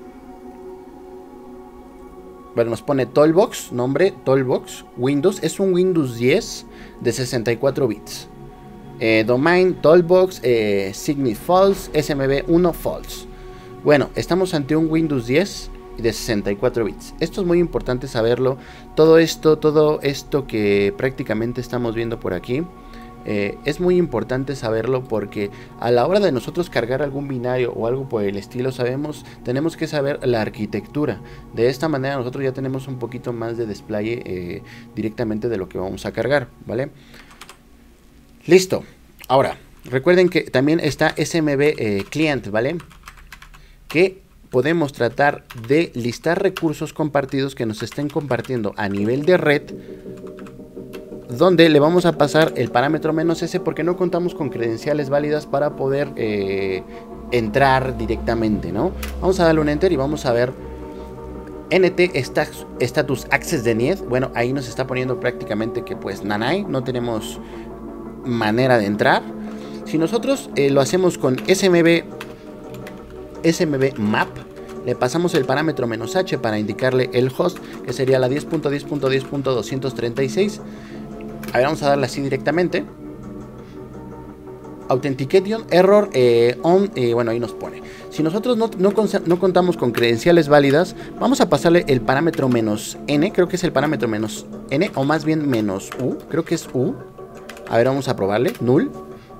Bueno, nos pone Toolbox, nombre Toolbox, Windows. Es un Windows diez de sesenta y cuatro bits. Eh, domain, Toolbox, eh, Signet False, S M B uno False. Bueno, estamos ante un Windows diez de sesenta y cuatro bits. Esto es muy importante saberlo. Todo esto, todo esto que prácticamente estamos viendo por aquí, eh, es muy importante saberlo porque a la hora de nosotros cargar algún binario o algo por el estilo, sabemos, tenemos que saber la arquitectura. De esta manera nosotros ya tenemos un poquito más de despliegue eh, directamente de lo que vamos a cargar, ¿vale? Listo. Ahora, recuerden que también está S M B eh, Client, ¿vale? Que podemos tratar de listar recursos compartidos que nos estén compartiendo a nivel de red, donde le vamos a pasar el parámetro menos S porque no contamos con credenciales válidas para poder eh, entrar directamente, ¿no? Vamos a darle un Enter y vamos a ver N T Status Access Denied. Bueno, ahí nos está poniendo prácticamente que pues nanay, no tenemos manera de entrar. Si nosotros eh, lo hacemos con S M B S M B Map, le pasamos el parámetro menos H para indicarle el host, que sería la diez punto diez punto diez punto doscientos treinta y seis. A ver, vamos a darle así directamente. Authentication Error eh, on, eh, bueno, ahí nos pone. Si nosotros no, no, no contamos con credenciales válidas, vamos a pasarle el parámetro menos N, creo que es el parámetro menos N, o más bien menos U, creo que es U. A ver, vamos a probarle, null.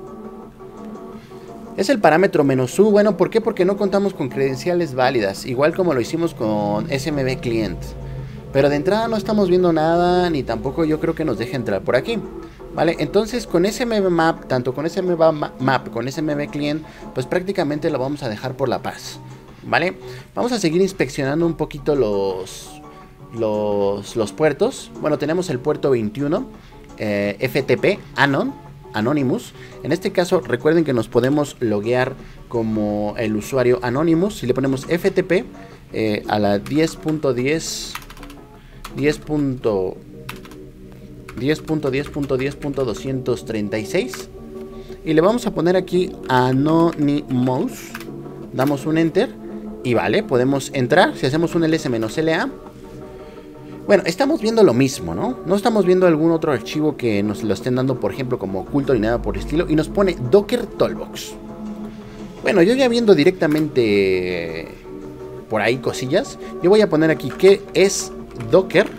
Es el parámetro menos U, bueno, ¿por qué? Porque no contamos con credenciales válidas, igual como lo hicimos con S M B Client. Pero de entrada no estamos viendo nada, ni tampoco yo creo que nos deje entrar por aquí, ¿vale? Entonces con S M B Map, tanto con S M B Map, con S M B Client, pues prácticamente lo vamos a dejar por la paz, ¿vale? Vamos a seguir inspeccionando un poquito los, los, los puertos. Bueno, tenemos el puerto veintiuno, eh, F T P, Anon, Anonymous. En este caso recuerden que nos podemos loguear como el usuario Anonymous. Si le ponemos F T P eh, a la diez punto diez diez punto diez punto diez punto diez punto doscientos treinta y seis y le vamos a poner aquí Anonymous, damos un Enter y vale, podemos entrar. Si hacemos un ls-la, bueno, estamos viendo lo mismo, ¿no? No estamos viendo algún otro archivo que nos lo estén dando, por ejemplo, como oculto ni nada por el estilo. Y nos pone Docker Toolbox. Bueno, yo ya viendo directamente por ahí cosillas, yo voy a poner aquí que es Docker.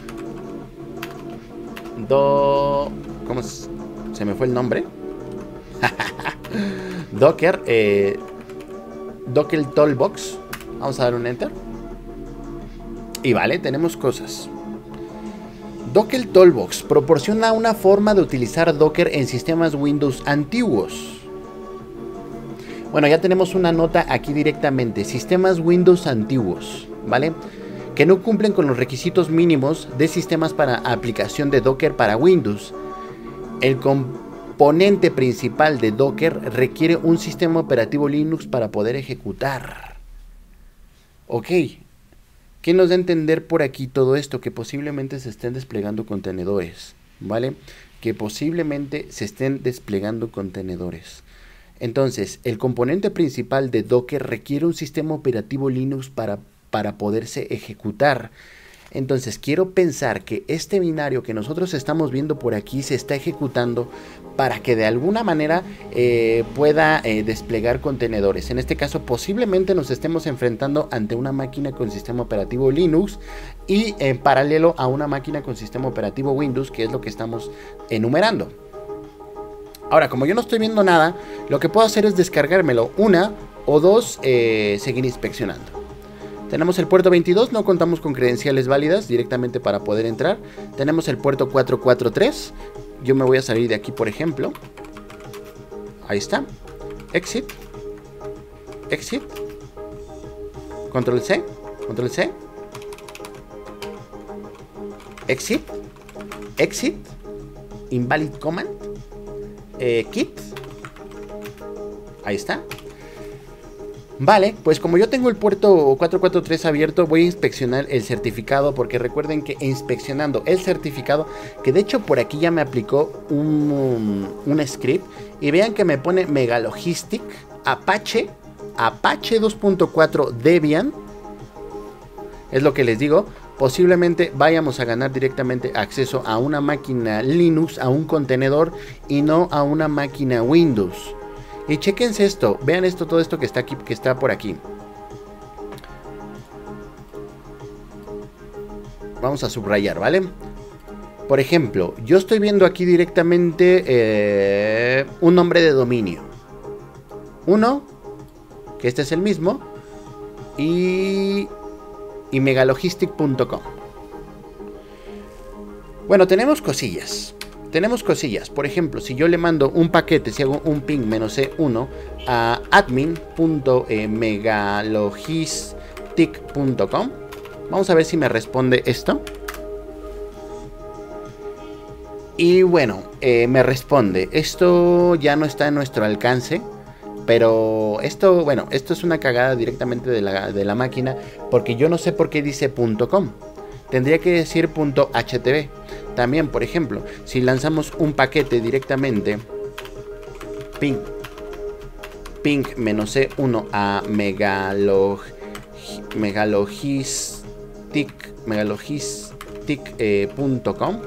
Do... ¿Cómo es? Se me fue el nombre. Docker. Eh, Docker Toolbox. Vamos a dar un Enter. Y vale, tenemos cosas. Docker Toolbox proporciona una forma de utilizar Docker en sistemas Windows antiguos. Bueno, ya tenemos una nota aquí directamente. Sistemas Windows antiguos, ¿vale? Que no cumplen con los requisitos mínimos de sistemas para aplicación de Docker para Windows. El, com componente principal de Docker requiere un sistema operativo Linux para poder ejecutar. Ok. ¿Qué nos da a entender por aquí todo esto? Que posiblemente se estén desplegando contenedores, ¿vale? Que posiblemente se estén desplegando contenedores. Entonces, el componente principal de Docker requiere un sistema operativo Linux para, para poderse ejecutar. Entonces, quiero pensar que este binario que nosotros estamos viendo por aquí se está ejecutando para que de alguna manera eh, pueda eh, desplegar contenedores. En este caso, posiblemente nos estemos enfrentando ante una máquina con sistema operativo Linux y en paralelo a una máquina con sistema operativo Windows, que es lo que estamos enumerando. Ahora, como yo no estoy viendo nada, lo que puedo hacer es descargármelo una o dos, eh, seguir inspeccionando. Tenemos el puerto veintidós, no contamos con credenciales válidas directamente para poder entrar. Tenemos el puerto cuatrocientos cuarenta y tres. Yo me voy a salir de aquí, por ejemplo. Ahí está. Exit. Exit. Control C. Control C. Exit. Exit. Invalid command. Eh, quit. Ahí está. Vale, pues como yo tengo el puerto cuatrocientos cuarenta y tres abierto, voy a inspeccionar el certificado, porque recuerden que inspeccionando el certificado, que de hecho por aquí ya me aplicó un, un script, y vean que me pone Megalogistic, Apache, Apache dos punto cuatro Debian, es lo que les digo. Posiblemente vayamos a ganar directamente acceso a una máquina Linux, a un contenedor, y no a una máquina Windows. Y chequense esto, vean esto, todo esto que está aquí, que está por aquí. Vamos a subrayar, ¿vale? Por ejemplo, yo estoy viendo aquí directamente eh, un nombre de dominio. Uno, que este es el mismo, y, y megalogistic punto com. Bueno, tenemos cosillas. Tenemos cosillas, por ejemplo, si yo le mando un paquete, si hago un ping menos C uno a admin punto megalogistic punto com, vamos a ver si me responde esto. Y bueno, eh, me responde, esto ya no está en nuestro alcance, pero esto, bueno, esto es una cagada directamente de la, de la máquina, porque yo no sé por qué dice .com, tendría que decir .htb. También, por ejemplo, si lanzamos un paquete directamente ping, ping menos C uno a megalog, megalogistic, megalogistic eh, punto com,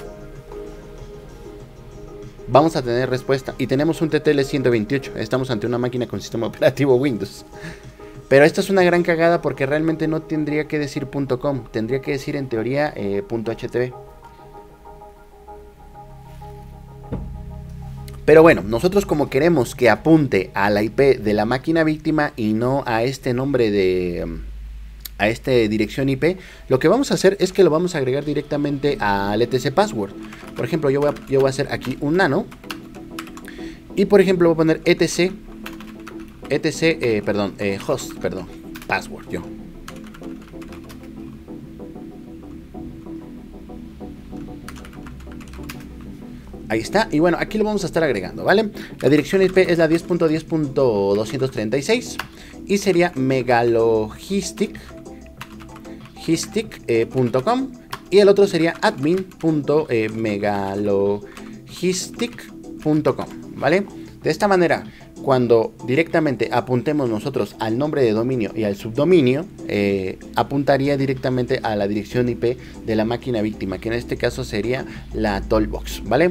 vamos a tener respuesta. Y tenemos un T T L ciento veintiocho. Estamos ante una máquina con sistema operativo Windows. Pero esto es una gran cagada, porque realmente no tendría que decir .com. Tendría que decir en teoría eh, .htb. Pero bueno, nosotros como queremos que apunte a la I P de la máquina víctima y no a este nombre de... a esta dirección I P, lo que vamos a hacer es que lo vamos a agregar directamente al etc password. Por ejemplo, yo voy a, yo voy a hacer aquí un nano. Y por ejemplo voy a poner etc... etc, eh, perdón, eh, host, perdón, password, yo. Ahí está, y bueno, aquí lo vamos a estar agregando, ¿vale? La dirección I P es la diez punto diez punto doscientos treinta y seis y sería megalogistic punto com, y el otro sería admin punto megalogistic punto com, ¿vale? De esta manera, cuando directamente apuntemos nosotros al nombre de dominio y al subdominio, eh, apuntaría directamente a la dirección I P de la máquina víctima, que en este caso sería la Tollbox, ¿vale?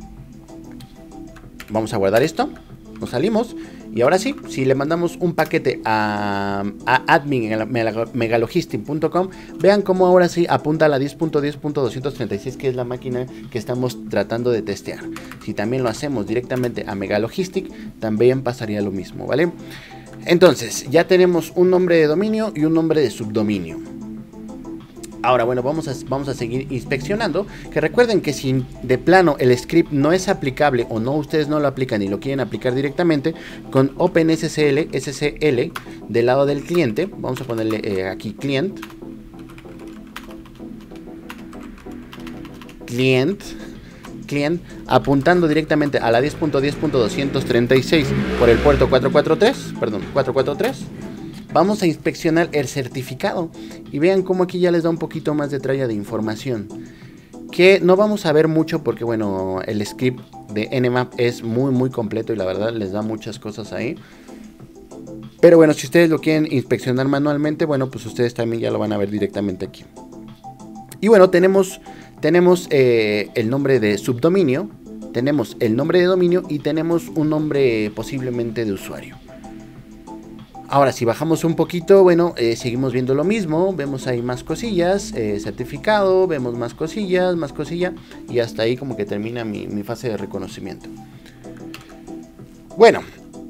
Vamos a guardar esto, nos salimos, y ahora sí, si le mandamos un paquete a, a admin en megalogistic punto com, vean cómo ahora sí apunta a la diez punto diez punto doscientos treinta y seis, que es la máquina que estamos tratando de testear. Si también lo hacemos directamente a megalogistic, también pasaría lo mismo, ¿vale? Entonces, ya tenemos un nombre de dominio y un nombre de subdominio. Ahora, bueno, vamos a, vamos a seguir inspeccionando. Que recuerden que si de plano el script no es aplicable, o no, ustedes no lo aplican y lo quieren aplicar directamente, con OpenSSL S C L del lado del cliente, vamos a ponerle eh, aquí client, client, client apuntando directamente a la diez punto diez punto doscientos treinta y seis por el puerto cuatrocientos cuarenta y tres, perdón, cuatrocientos cuarenta y tres. Vamos a inspeccionar el certificado y vean cómo aquí ya les da un poquito más de tralla de información, que no vamos a ver mucho porque bueno, el script de Nmap es muy muy completo y la verdad les da muchas cosas ahí. Pero bueno, si ustedes lo quieren inspeccionar manualmente, bueno, pues ustedes también ya lo van a ver directamente aquí. Y bueno, tenemos, tenemos eh, el nombre de subdominio, tenemos el nombre de dominio y tenemos un nombre posiblemente de usuario. Ahora, si bajamos un poquito, bueno, eh, seguimos viendo lo mismo. Vemos ahí más cosillas, eh, certificado, vemos más cosillas, más cosillas. Y hasta ahí como que termina mi, mi fase de reconocimiento. Bueno,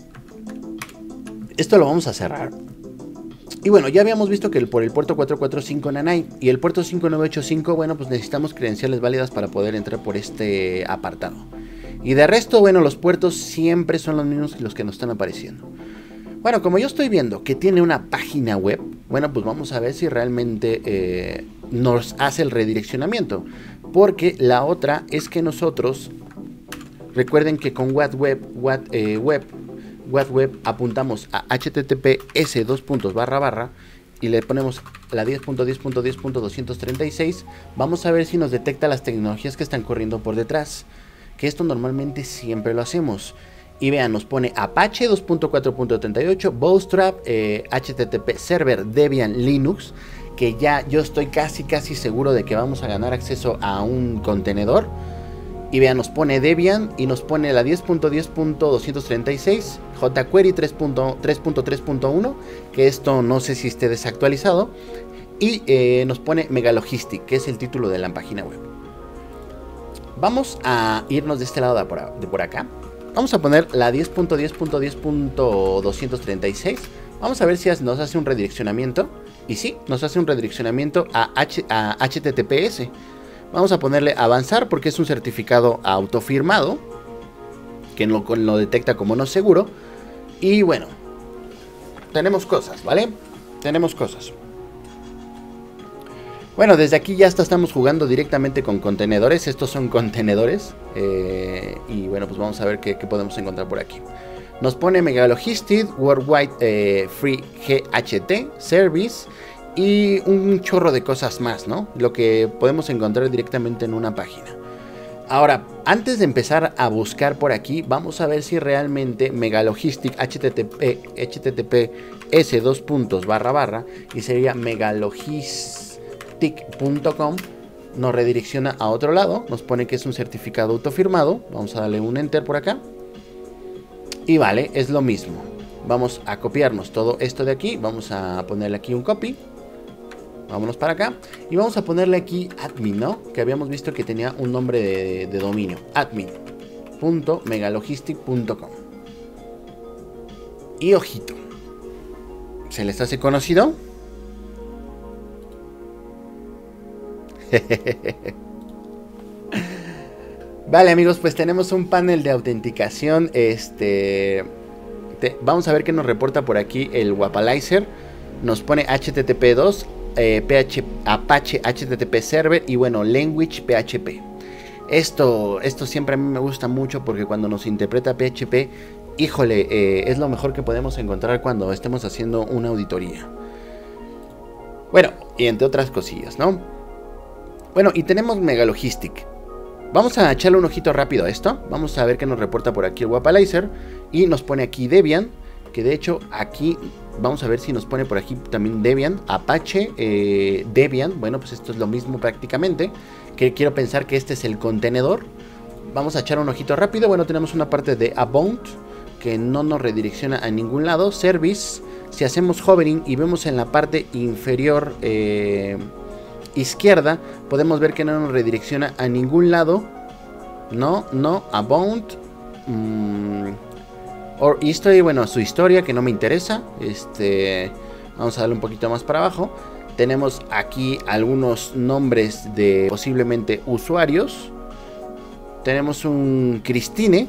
esto lo vamos a cerrar. Y bueno, ya habíamos visto que el, por el puerto cuatrocientos cuarenta y cinco Nanay y el puerto cinco nueve ocho cinco, bueno, pues necesitamos credenciales válidas para poder entrar por este apartado. Y de resto, bueno, los puertos siempre son los mismos que los que nos están apareciendo. Bueno, como yo estoy viendo que tiene una página web, bueno, pues vamos a ver si realmente eh, nos hace el redireccionamiento. Porque la otra es que nosotros, recuerden que con WhatWeb, What, eh, web, WhatWeb apuntamos a https dos puntos barra barra y le ponemos la diez punto diez punto diez punto doscientos treinta y seis. Vamos a ver si nos detecta las tecnologías que están corriendo por detrás. Que esto normalmente siempre lo hacemos. Y vean, nos pone Apache dos punto cuatro punto treinta y ocho, Bootstrap, eh, H T T P Server, Debian, Linux, que ya yo estoy casi casi seguro de que vamos a ganar acceso a un contenedor. Y vean, nos pone Debian y nos pone la diez punto diez punto doscientos treinta y seis, jQuery tres punto tres punto uno, que esto no sé si esté desactualizado. Y eh, nos pone Megalogistic, que es el título de la página web. Vamos a irnos de este lado de por, de por acá. Vamos a poner la diez punto diez punto diez punto doscientos treinta y seis. Vamos a ver si nos hace un redireccionamiento. Y sí, nos hace un redireccionamiento a, H, a H T T P S. Vamos a ponerle avanzar porque es un certificado autofirmado que lo, lo detecta como no seguro. Y bueno, tenemos cosas, ¿vale? Tenemos cosas. Bueno, desde aquí ya hasta estamos jugando directamente con contenedores. Estos son contenedores. Eh, y bueno, pues vamos a ver qué, qué podemos encontrar por aquí. Nos pone Megalogistic, Worldwide eh, Free G H T, Service y un chorro de cosas más, ¿no? Lo que podemos encontrar directamente en una página. Ahora, antes de empezar a buscar por aquí, vamos a ver si realmente Megalogistic http https dos puntos barra barra y sería megalogistic punto com nos redirecciona a otro lado, nos pone que es un certificado autofirmado. Vamos a darle un enter por acá y vale, es lo mismo. Vamos a copiarnos todo esto de aquí, vamos a ponerle aquí un copy, vámonos para acá y vamos a ponerle aquí admin, ¿no? Que habíamos visto que tenía un nombre de, de dominio, admin punto megalogistic punto com. Y ojito, ¿se les hace conocido? Vale, amigos, pues tenemos un panel de autenticación. Este te, vamos a ver qué nos reporta por aquí el Wapalizer. Nos pone H T T P dos, eh, P H, Apache H T T P Server y bueno, Language P H P. Esto, esto siempre a mí me gusta mucho porque cuando nos interpreta P H P, híjole, eh, es lo mejor que podemos encontrar cuando estemos haciendo una auditoría. Bueno, y entre otras cosillas, ¿no? Bueno, y tenemos Megalogistic. Vamos a echarle un ojito rápido a esto. Vamos a ver qué nos reporta por aquí el Wapalizer. Y nos pone aquí Debian. Que de hecho aquí vamos a ver si nos pone por aquí también Debian. Apache, eh, Debian. Bueno, pues esto es lo mismo prácticamente. Que quiero pensar que este es el contenedor. Vamos a echar un ojito rápido. Bueno, tenemos una parte de Abound que no nos redirecciona a ningún lado. Service. Si hacemos hovering y vemos en la parte inferior Eh, izquierda, podemos ver que no nos redirecciona a ningún lado. No, no, Abound mmm, or history, bueno, su historia que no me interesa. Este, vamos a darle un poquito más para abajo. Tenemos aquí algunos nombres de posiblemente usuarios. Tenemos un Christine,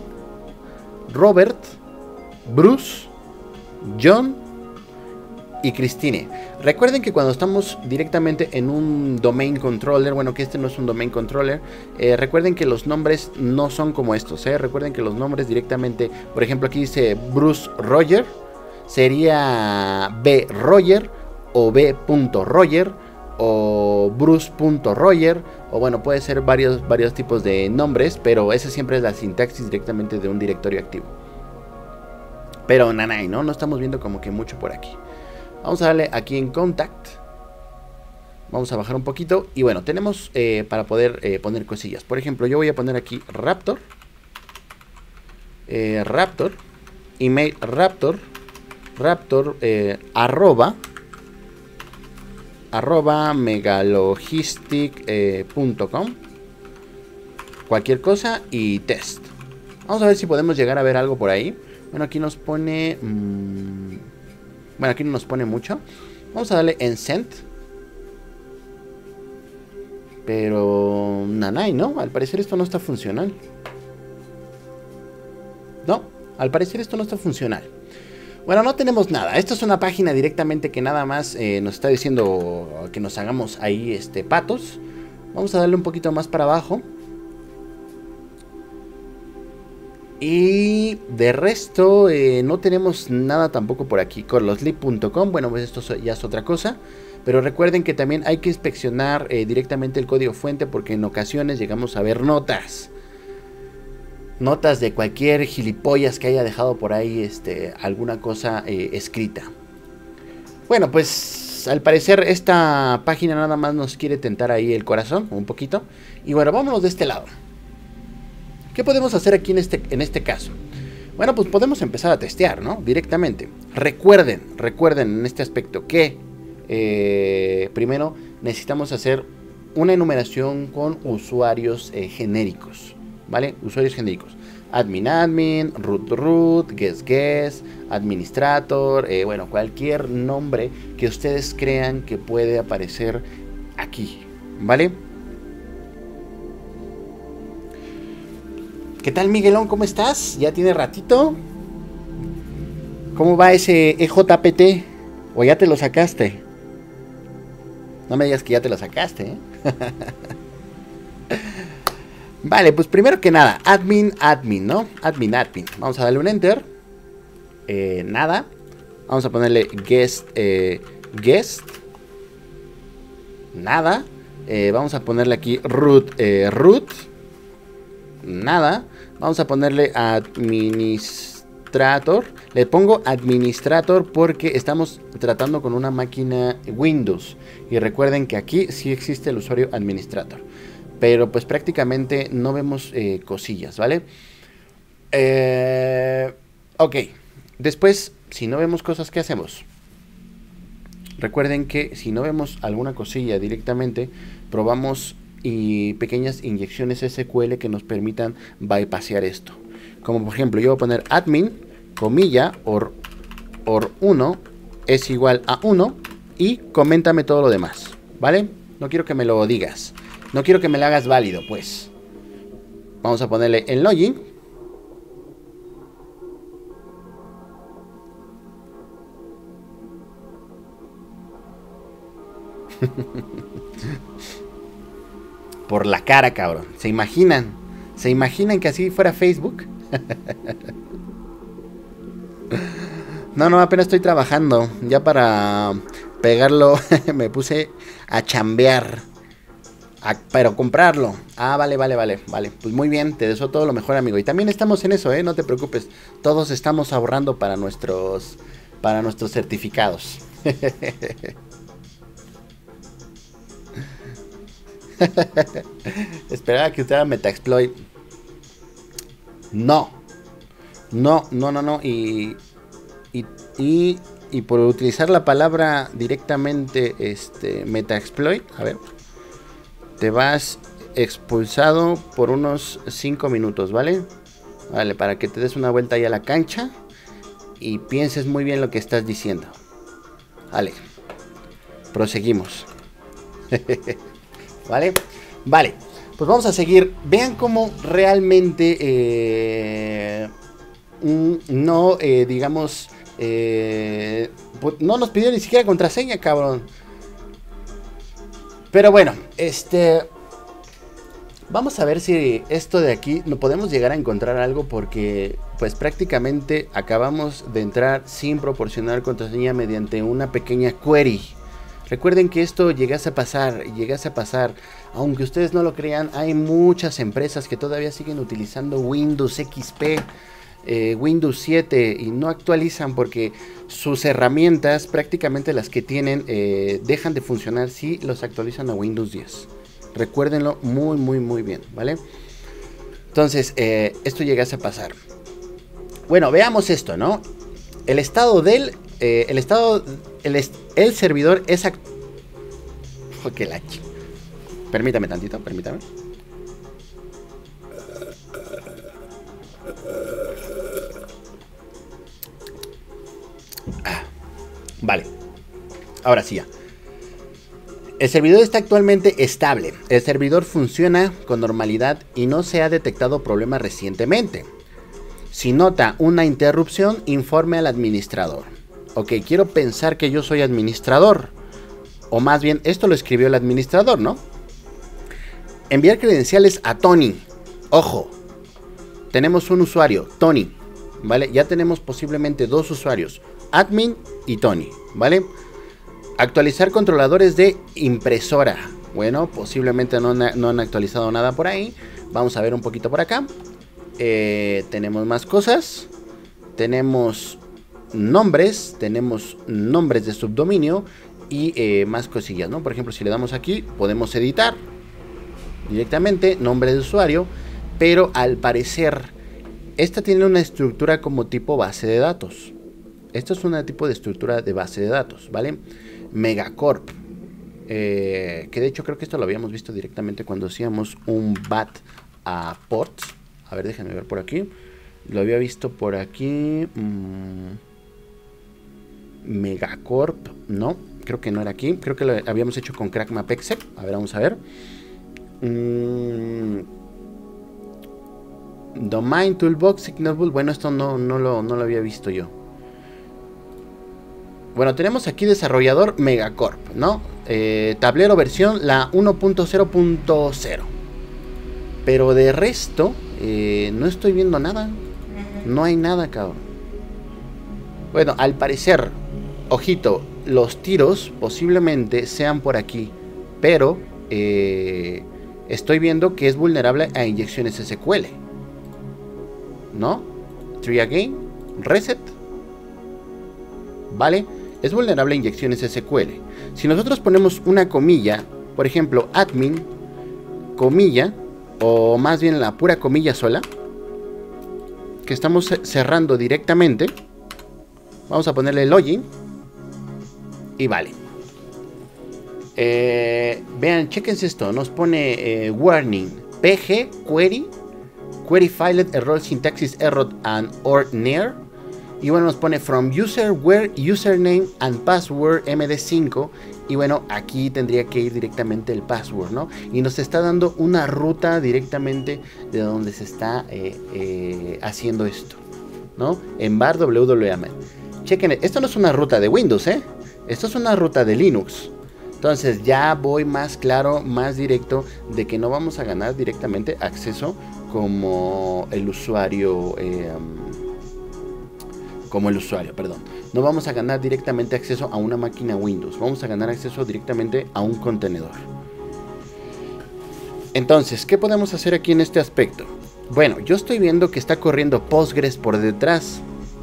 Robert, Bruce, John y Christine. Recuerden que cuando estamos directamente en un domain controller, bueno, que este no es un domain controller, eh, recuerden que los nombres no son como estos, ¿eh? Recuerden que los nombres directamente, por ejemplo, aquí dice Bruce Roger, sería B Roger o B.Roger o Bruce.Roger, o bueno, puede ser varios, varios tipos de nombres, pero esa siempre es la sintaxis directamente de un directorio activo. Pero nanay, ¿no? No estamos viendo como que mucho por aquí. Vamos a darle aquí en Contact. Vamos a bajar un poquito. Y bueno, tenemos eh, para poder eh, poner cosillas. Por ejemplo, yo voy a poner aquí Raptor. Eh, Raptor. Email Raptor. Raptor eh, arroba. Arroba megalogistic punto com. Cualquier cosa y test. Vamos a ver si podemos llegar a ver algo por ahí. Bueno, aquí nos pone... Mmm, bueno, aquí no nos pone mucho. Vamos a darle en Send. Pero... nanay, ¿no? Al parecer esto no está funcional. No, al parecer esto no está funcional. Bueno, no tenemos nada. Esto es una página directamente que nada más eh, nos está diciendo que nos hagamos ahí este, patos. Vamos a darle un poquito más para abajo. Y de resto eh, no tenemos nada tampoco por aquí. Corloslip punto com, bueno, pues esto ya es otra cosa. Pero recuerden que también hay que inspeccionar eh, directamente el código fuente, porque en ocasiones llegamos a ver notas. Notas de cualquier gilipollas que haya dejado por ahí este, alguna cosa eh, escrita. Bueno, pues al parecer esta página nada más nos quiere tentar ahí el corazón un poquito. Y bueno, vámonos de este lado. ¿Qué podemos hacer aquí en este, en este caso? Bueno, pues podemos empezar a testear, ¿no? Directamente. Recuerden, recuerden en este aspecto que eh, primero necesitamos hacer una enumeración con usuarios eh, genéricos, ¿vale? Usuarios genéricos. Admin, admin, root, root, guest, guest, administrator, eh, bueno, cualquier nombre que ustedes crean que puede aparecer aquí, ¿vale? ¿Qué tal, Miguelón? ¿Cómo estás? ¿Ya tiene ratito? ¿Cómo va ese E J P T? ¿O ya te lo sacaste? No me digas que ya te lo sacaste, ¿eh? Vale, pues primero que nada, admin, admin, ¿no? Admin, admin. Vamos a darle un enter. Eh, nada. Vamos a ponerle guest, eh, guest. Nada. Eh, vamos a ponerle aquí root, eh, root. Nada. Vamos a ponerle administrator. Le pongo administrator porque estamos tratando con una máquina Windows. Y recuerden que aquí sí existe el usuario administrator. Pero pues prácticamente no vemos eh, cosillas, ¿vale? Eh, ok. Después, si no vemos cosas, ¿qué hacemos? Recuerden que si no vemos alguna cosilla directamente, probamos y pequeñas inyecciones S Q L que nos permitan bypassear esto. Como por ejemplo, yo voy a poner admin, comilla, or, or uno es igual a uno y coméntame todo lo demás, ¿vale? No quiero que me lo digas. No quiero que me lo hagas válido, pues. Vamos a ponerle en login. Por la cara, cabrón. ¿Se imaginan? ¿Se imaginan que así fuera Facebook? No, no, apenas estoy trabajando. Ya para pegarlo me puse a chambear. A, pero comprarlo. Ah, vale, vale, vale, vale. Pues muy bien, te deseo todo lo mejor, amigo. Y también estamos en eso, ¿eh? No te preocupes. Todos estamos ahorrando para nuestros, para nuestros certificados. Esperaba que usara Metaxploit. No. No, no, no, no. Y, y, y, y por utilizar la palabra directamente este, Metaxploit, a ver, te vas expulsado por unos cinco minutos, ¿vale? Vale, para que te des una vuelta ahí a la cancha y pienses muy bien lo que estás diciendo. Vale. Proseguimos. ¿Vale? Vale. Pues vamos a seguir. Vean cómo realmente eh, no, eh, digamos, eh, No nos pidió ni siquiera contraseña, cabrón. Pero bueno, este... vamos a ver si esto de aquí no podemos llegar a encontrar algo, porque pues prácticamente acabamos de entrar sin proporcionar contraseña mediante una pequeña query. Recuerden que esto llegase a pasar, llegase a pasar, aunque ustedes no lo crean, hay muchas empresas que todavía siguen utilizando Windows X P, eh, Windows siete y no actualizan porque sus herramientas, prácticamente las que tienen, eh, dejan de funcionar si los actualizan a Windows diez. Recuérdenlo muy, muy, muy bien, ¿vale? Entonces, eh, esto llegase a pasar. Bueno, veamos esto, ¿no? El estado del... Eh, el estado... El, est el servidor es... Oh, que la ch... Permítame tantito, permítame. Ah, vale. Ahora sí ya. El servidor está actualmente estable. El servidor funciona con normalidad y no se ha detectado problemas recientemente. Si nota una interrupción, informe al administrador. Ok, quiero pensar que yo soy administrador. O más bien, esto lo escribió el administrador, ¿no? Enviar credenciales a Tony. Ojo, tenemos un usuario, Tony, ¿vale? Ya tenemos posiblemente dos usuarios, admin y Tony, ¿vale? Actualizar controladores de impresora. Bueno, posiblemente no, no han actualizado nada por ahí. Vamos a ver un poquito por acá. Eh, tenemos más cosas. Tenemos nombres. Tenemos nombres de subdominio. Y eh, más cosillas, ¿no? Por ejemplo, si le damos aquí, podemos editar directamente nombre de usuario. Pero al parecer, esta tiene una estructura como tipo base de datos. Esto es un tipo de estructura de base de datos, ¿vale? Megacorp, eh, que de hecho creo que esto lo habíamos visto directamente cuando hacíamos un bat a ports. A ver, déjenme ver por aquí. Lo había visto por aquí. mmm, Megacorp, no, creo que no era aquí. Creo que lo habíamos hecho con CrackMapExe. A ver, vamos a ver. mmm, Domain, Toolbox, Signalbook. Bueno, esto no, no, lo, no lo había visto yo. Bueno, tenemos aquí desarrollador Megacorp, ¿no? Eh, tablero versión la uno punto cero punto cero. Pero de resto, eh, no estoy viendo nada. No hay nada, cabrón. Bueno, al parecer, ojito, los tiros posiblemente sean por aquí. Pero eh, estoy viendo que es vulnerable a inyecciones S Q L, ¿no? Try again, reset. ¿Vale? Es vulnerable a inyecciones S Q L. Si nosotros ponemos una comilla, por ejemplo, admin, comilla, o más bien la pura comilla sola, que estamos cerrando directamente, vamos a ponerle login, y vale. Eh, vean, chequense esto, nos pone eh, warning, pg, query, query filed, error syntaxis, error and or near. Y bueno, nos pone from user where username and password M D cinco. Y bueno, aquí tendría que ir directamente el password, ¿no? Y nos está dando una ruta directamente de donde se está eh, eh, haciendo esto, ¿no? En bar W W M. Chequen, esto no es una ruta de Windows, ¿eh? Esto es una ruta de Linux. Entonces ya voy más claro, más directo de que no vamos a ganar directamente acceso como el usuario... Eh, como el usuario, perdón. No vamos a ganar directamente acceso a una máquina Windows. Vamos a ganar acceso directamente a un contenedor. Entonces, ¿qué podemos hacer aquí en este aspecto? Bueno, yo estoy viendo que está corriendo Postgres por detrás.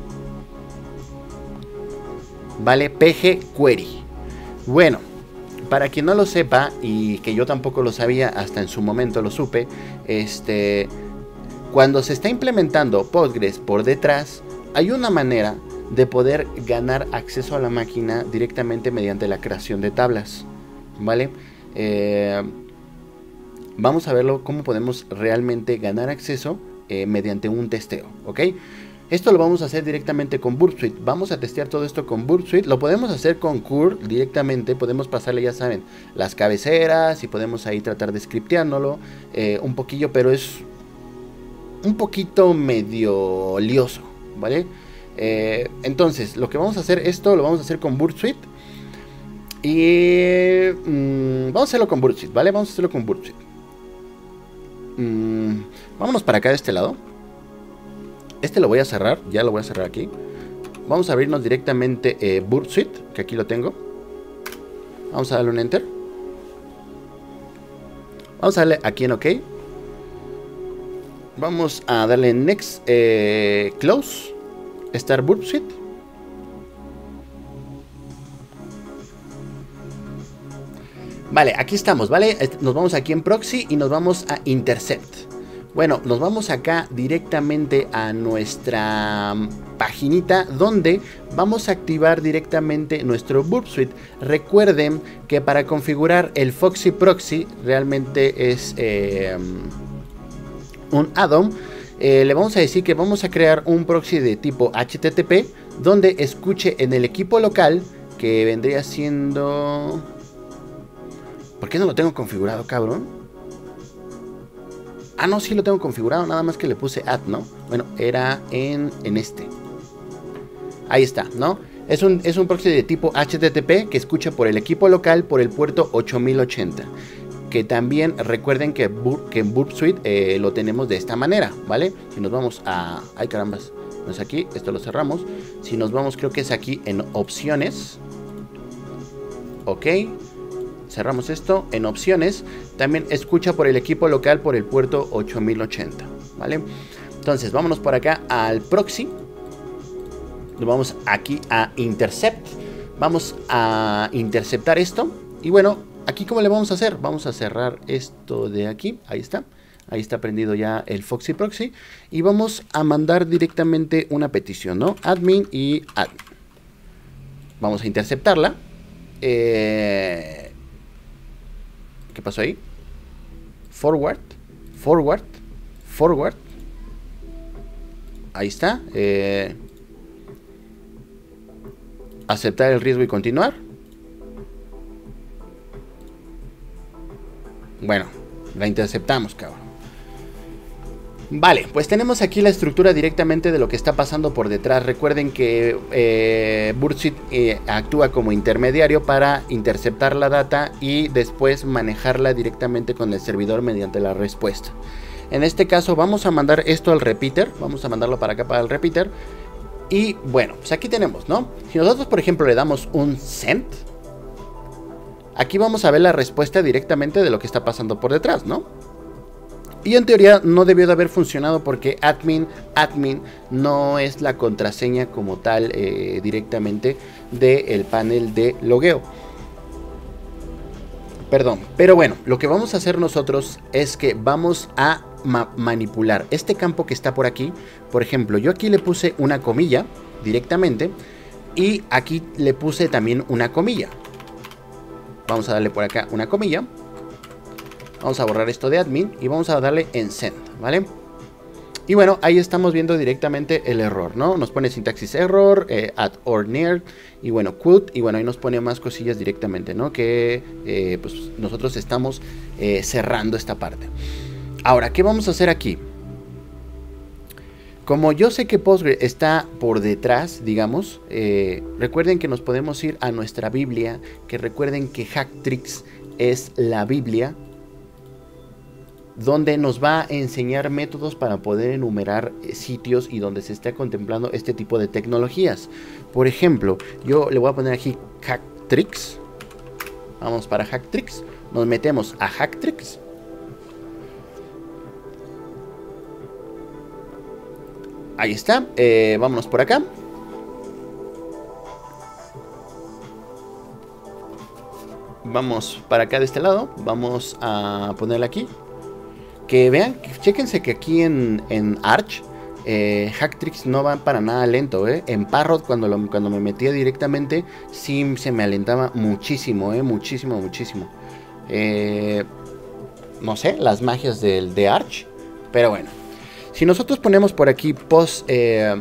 Vale, pg query. Bueno, para quien no lo sepa, y que yo tampoco lo sabía hasta en su momento lo supe, este, cuando se está implementando Postgres por detrás, hay una manera de poder ganar acceso a la máquina directamente mediante la creación de tablas, ¿vale? Eh, vamos a verlo cómo podemos realmente ganar acceso eh, mediante un testeo, ¿ok? Esto lo vamos a hacer directamente con Burp Suite. Vamos a testear todo esto con Burp Suite. Lo podemos hacer con curl directamente. Podemos pasarle, ya saben, las cabeceras y podemos ahí tratar de scripteándolo eh, un poquillo, pero es un poquito medio lioso, ¿vale? Eh, entonces, lo que vamos a hacer, esto lo vamos a hacer con Burp Suite. Y mmm, vamos a hacerlo con Burp Suite, ¿vale? Vamos a hacerlo con Burp Suite. Mm, vámonos para acá de este lado. Este lo voy a cerrar, ya lo voy a cerrar aquí. Vamos a abrirnos directamente eh, Burp Suite, que aquí lo tengo. Vamos a darle un Enter. Vamos a darle aquí en OK. Vamos a darle Next, eh, Close, Start Burp Suite. Vale, aquí estamos, ¿vale? Nos vamos aquí en Proxy y nos vamos a Intercept. Bueno, nos vamos acá directamente a nuestra paginita donde vamos a activar directamente nuestro Burp Suite. Recuerden que para configurar el Foxy Proxy realmente es eh, un add-on. Eh, le vamos a decir que vamos a crear un proxy de tipo H T T P donde escuche en el equipo local, que vendría siendo... ¿Por qué no lo tengo configurado, cabrón? Ah, no, sí lo tengo configurado, nada más que le puse add, ¿no? Bueno, era en, en este. Ahí está, ¿no? Es un, es un proxy de tipo H T T P que escucha por el equipo local por el puerto ocho mil ochenta. Que también recuerden que, que en Burp Suite eh, lo tenemos de esta manera, ¿vale? Si nos vamos a... ¡Ay, carambas! No es aquí, esto lo cerramos. Si nos vamos, creo que es aquí en opciones. Ok. Cerramos esto en opciones. También escucha por el equipo local por el puerto ocho mil ochenta, ¿vale? Entonces vámonos por acá al proxy. Nos vamos aquí a Intercept. Vamos a interceptar esto. Y bueno, aquí ¿cómo le vamos a hacer? Vamos a cerrar esto de aquí. Ahí está. Ahí está prendido ya el Foxy Proxy. Y vamos a mandar directamente una petición, ¿no? Admin y admin. Vamos a interceptarla. Eh... ¿Qué pasó ahí? Forward, forward, forward. Ahí está. Eh, aceptar el riesgo y continuar. Bueno, la interceptamos, cabrón. Vale, pues tenemos aquí la estructura directamente de lo que está pasando por detrás. Recuerden que eh, Burp Suite eh, actúa como intermediario para interceptar la data y después manejarla directamente con el servidor mediante la respuesta. En este caso vamos a mandar esto al repeater. Vamos a mandarlo para acá para el repeater. Y bueno, pues aquí tenemos, ¿no? Si nosotros, por ejemplo, le damos un send, aquí vamos a ver la respuesta directamente de lo que está pasando por detrás, ¿no? Y en teoría no debió de haber funcionado porque admin, admin no es la contraseña como tal eh, directamente del panel de logueo. Perdón, pero bueno, lo que vamos a hacer nosotros es que vamos a ma manipular este campo que está por aquí. Por ejemplo, yo aquí le puse una comilla directamente y aquí le puse también una comilla. Vamos a darle por acá una comilla. Vamos a borrar esto de admin y vamos a darle en send, ¿vale? Y bueno, ahí estamos viendo directamente el error, ¿no? Nos pone sintaxis error, eh, at or near, y bueno, quote, y bueno, ahí nos pone más cosillas directamente, ¿no? Que eh, pues nosotros estamos eh, cerrando esta parte. Ahora, ¿qué vamos a hacer aquí? Como yo sé que Postgre está por detrás, digamos, eh, recuerden que nos podemos ir a nuestra Biblia, que recuerden que Hacktricks es la Biblia, donde nos va a enseñar métodos para poder enumerar sitios y donde se está contemplando este tipo de tecnologías. Por ejemplo, yo le voy a poner aquí Hacktricks. Vamos para Hacktricks. Nos metemos a Hacktricks. Ahí está. Eh, vámonos por acá. Vamos para acá de este lado. Vamos a ponerle aquí. Que vean, chéquense que aquí en, en Arch, eh, Hacktricks no va para nada lento, ¿eh? En Parrot, cuando, lo, cuando me metía directamente, sí se me alentaba muchísimo, ¿eh? Muchísimo, muchísimo. Eh, no sé, las magias del, de Arch. Pero bueno, si nosotros ponemos por aquí post, eh,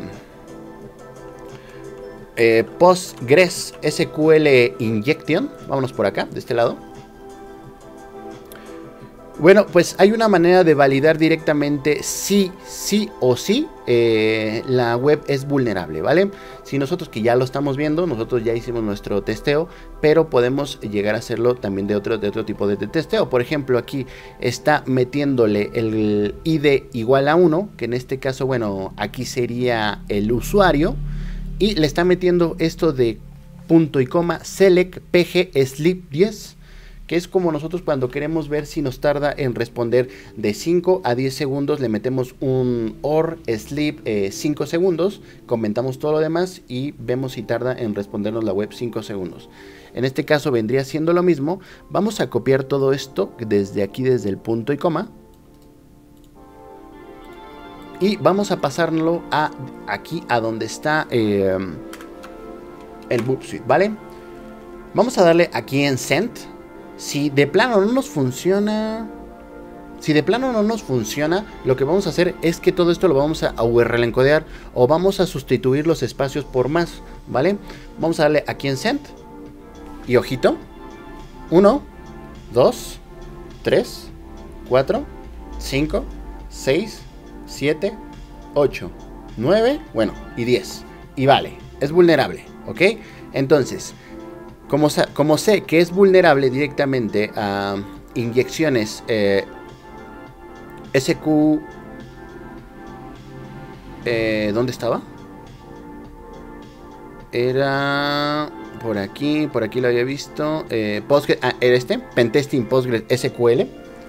eh, Postgres S Q L Injection, vámonos por acá, de este lado. Bueno, pues hay una manera de validar directamente si sí o sí eh, la web es vulnerable, ¿vale? Si nosotros, que ya lo estamos viendo, nosotros ya hicimos nuestro testeo, pero podemos llegar a hacerlo también de otro, de otro tipo de testeo. Por ejemplo, aquí está metiéndole el I D igual a uno, que en este caso, bueno, aquí sería el usuario, y le está metiendo esto de punto y coma select pg sleep diez, que es como nosotros cuando queremos ver si nos tarda en responder de cinco a diez segundos, le metemos un or sleep eh, cinco segundos, comentamos todo lo demás y vemos si tarda en respondernos la web cinco segundos. En este caso vendría siendo lo mismo. Vamos a copiar todo esto desde aquí, desde el punto y coma, y vamos a pasarlo a aquí, a donde está eh, el Burp Suite, ¿vale? Vamos a darle aquí en Send. Si de plano no nos funciona, si de plano no nos funciona, lo que vamos a hacer es que todo esto lo vamos a U R L encodear o vamos a sustituir los espacios por más, ¿vale? Vamos a darle aquí en Send y ojito, uno, dos, tres, cuatro, cinco, seis, siete, ocho, nueve, bueno, y diez. Y vale, es vulnerable, ¿ok? Entonces, Como, como sé que es vulnerable directamente a inyecciones eh, S Q... Eh, ¿Dónde estaba? Era por aquí, por aquí lo había visto. Eh, Postgres, ah, era este, Pentesting Postgres S Q L.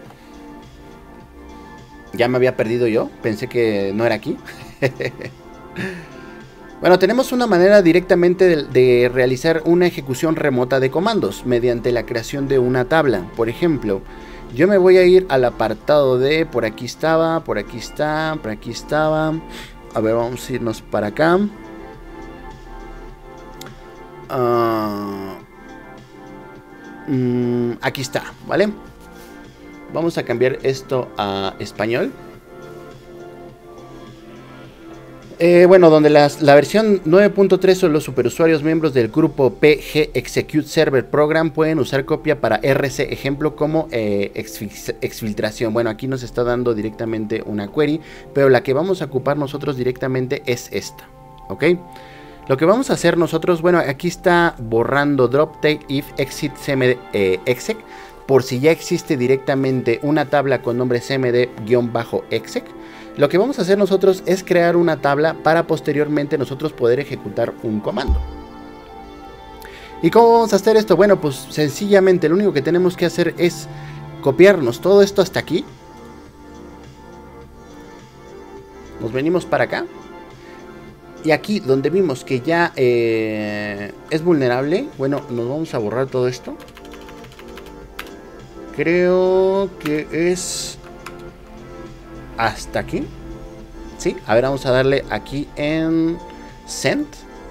Ya me había perdido yo, pensé que no era aquí. Bueno, tenemos una manera directamente de, de realizar una ejecución remota de comandos mediante la creación de una tabla. Por ejemplo, yo me voy a ir al apartado de por aquí estaba, por aquí está, por aquí estaba. A ver, vamos a irnos para acá. Uh, mm, aquí está, ¿vale? Vamos a cambiar esto a español. Eh, bueno, donde las, la versión nueve punto tres o los superusuarios miembros del grupo P G Execute Server Program pueden usar copia para R C ejemplo como eh, exfiltración. Bueno, aquí nos está dando directamente una query, pero la que vamos a ocupar nosotros directamente es esta, ¿ok? Lo que vamos a hacer nosotros, bueno, aquí está borrando drop take if exit cmd eh, exec, por si ya existe directamente una tabla con nombre cmd-exec. Lo que vamos a hacer nosotros es crear una tabla para posteriormente nosotros poder ejecutar un comando. ¿Y cómo vamos a hacer esto? Bueno, pues sencillamente lo único que tenemos que hacer es copiarnos todo esto hasta aquí. Nos venimos para acá. Y aquí donde vimos que ya eh, es vulnerable, bueno, nos vamos a borrar todo esto. Creo que es hasta aquí. Sí, a ver, vamos a darle aquí en Send.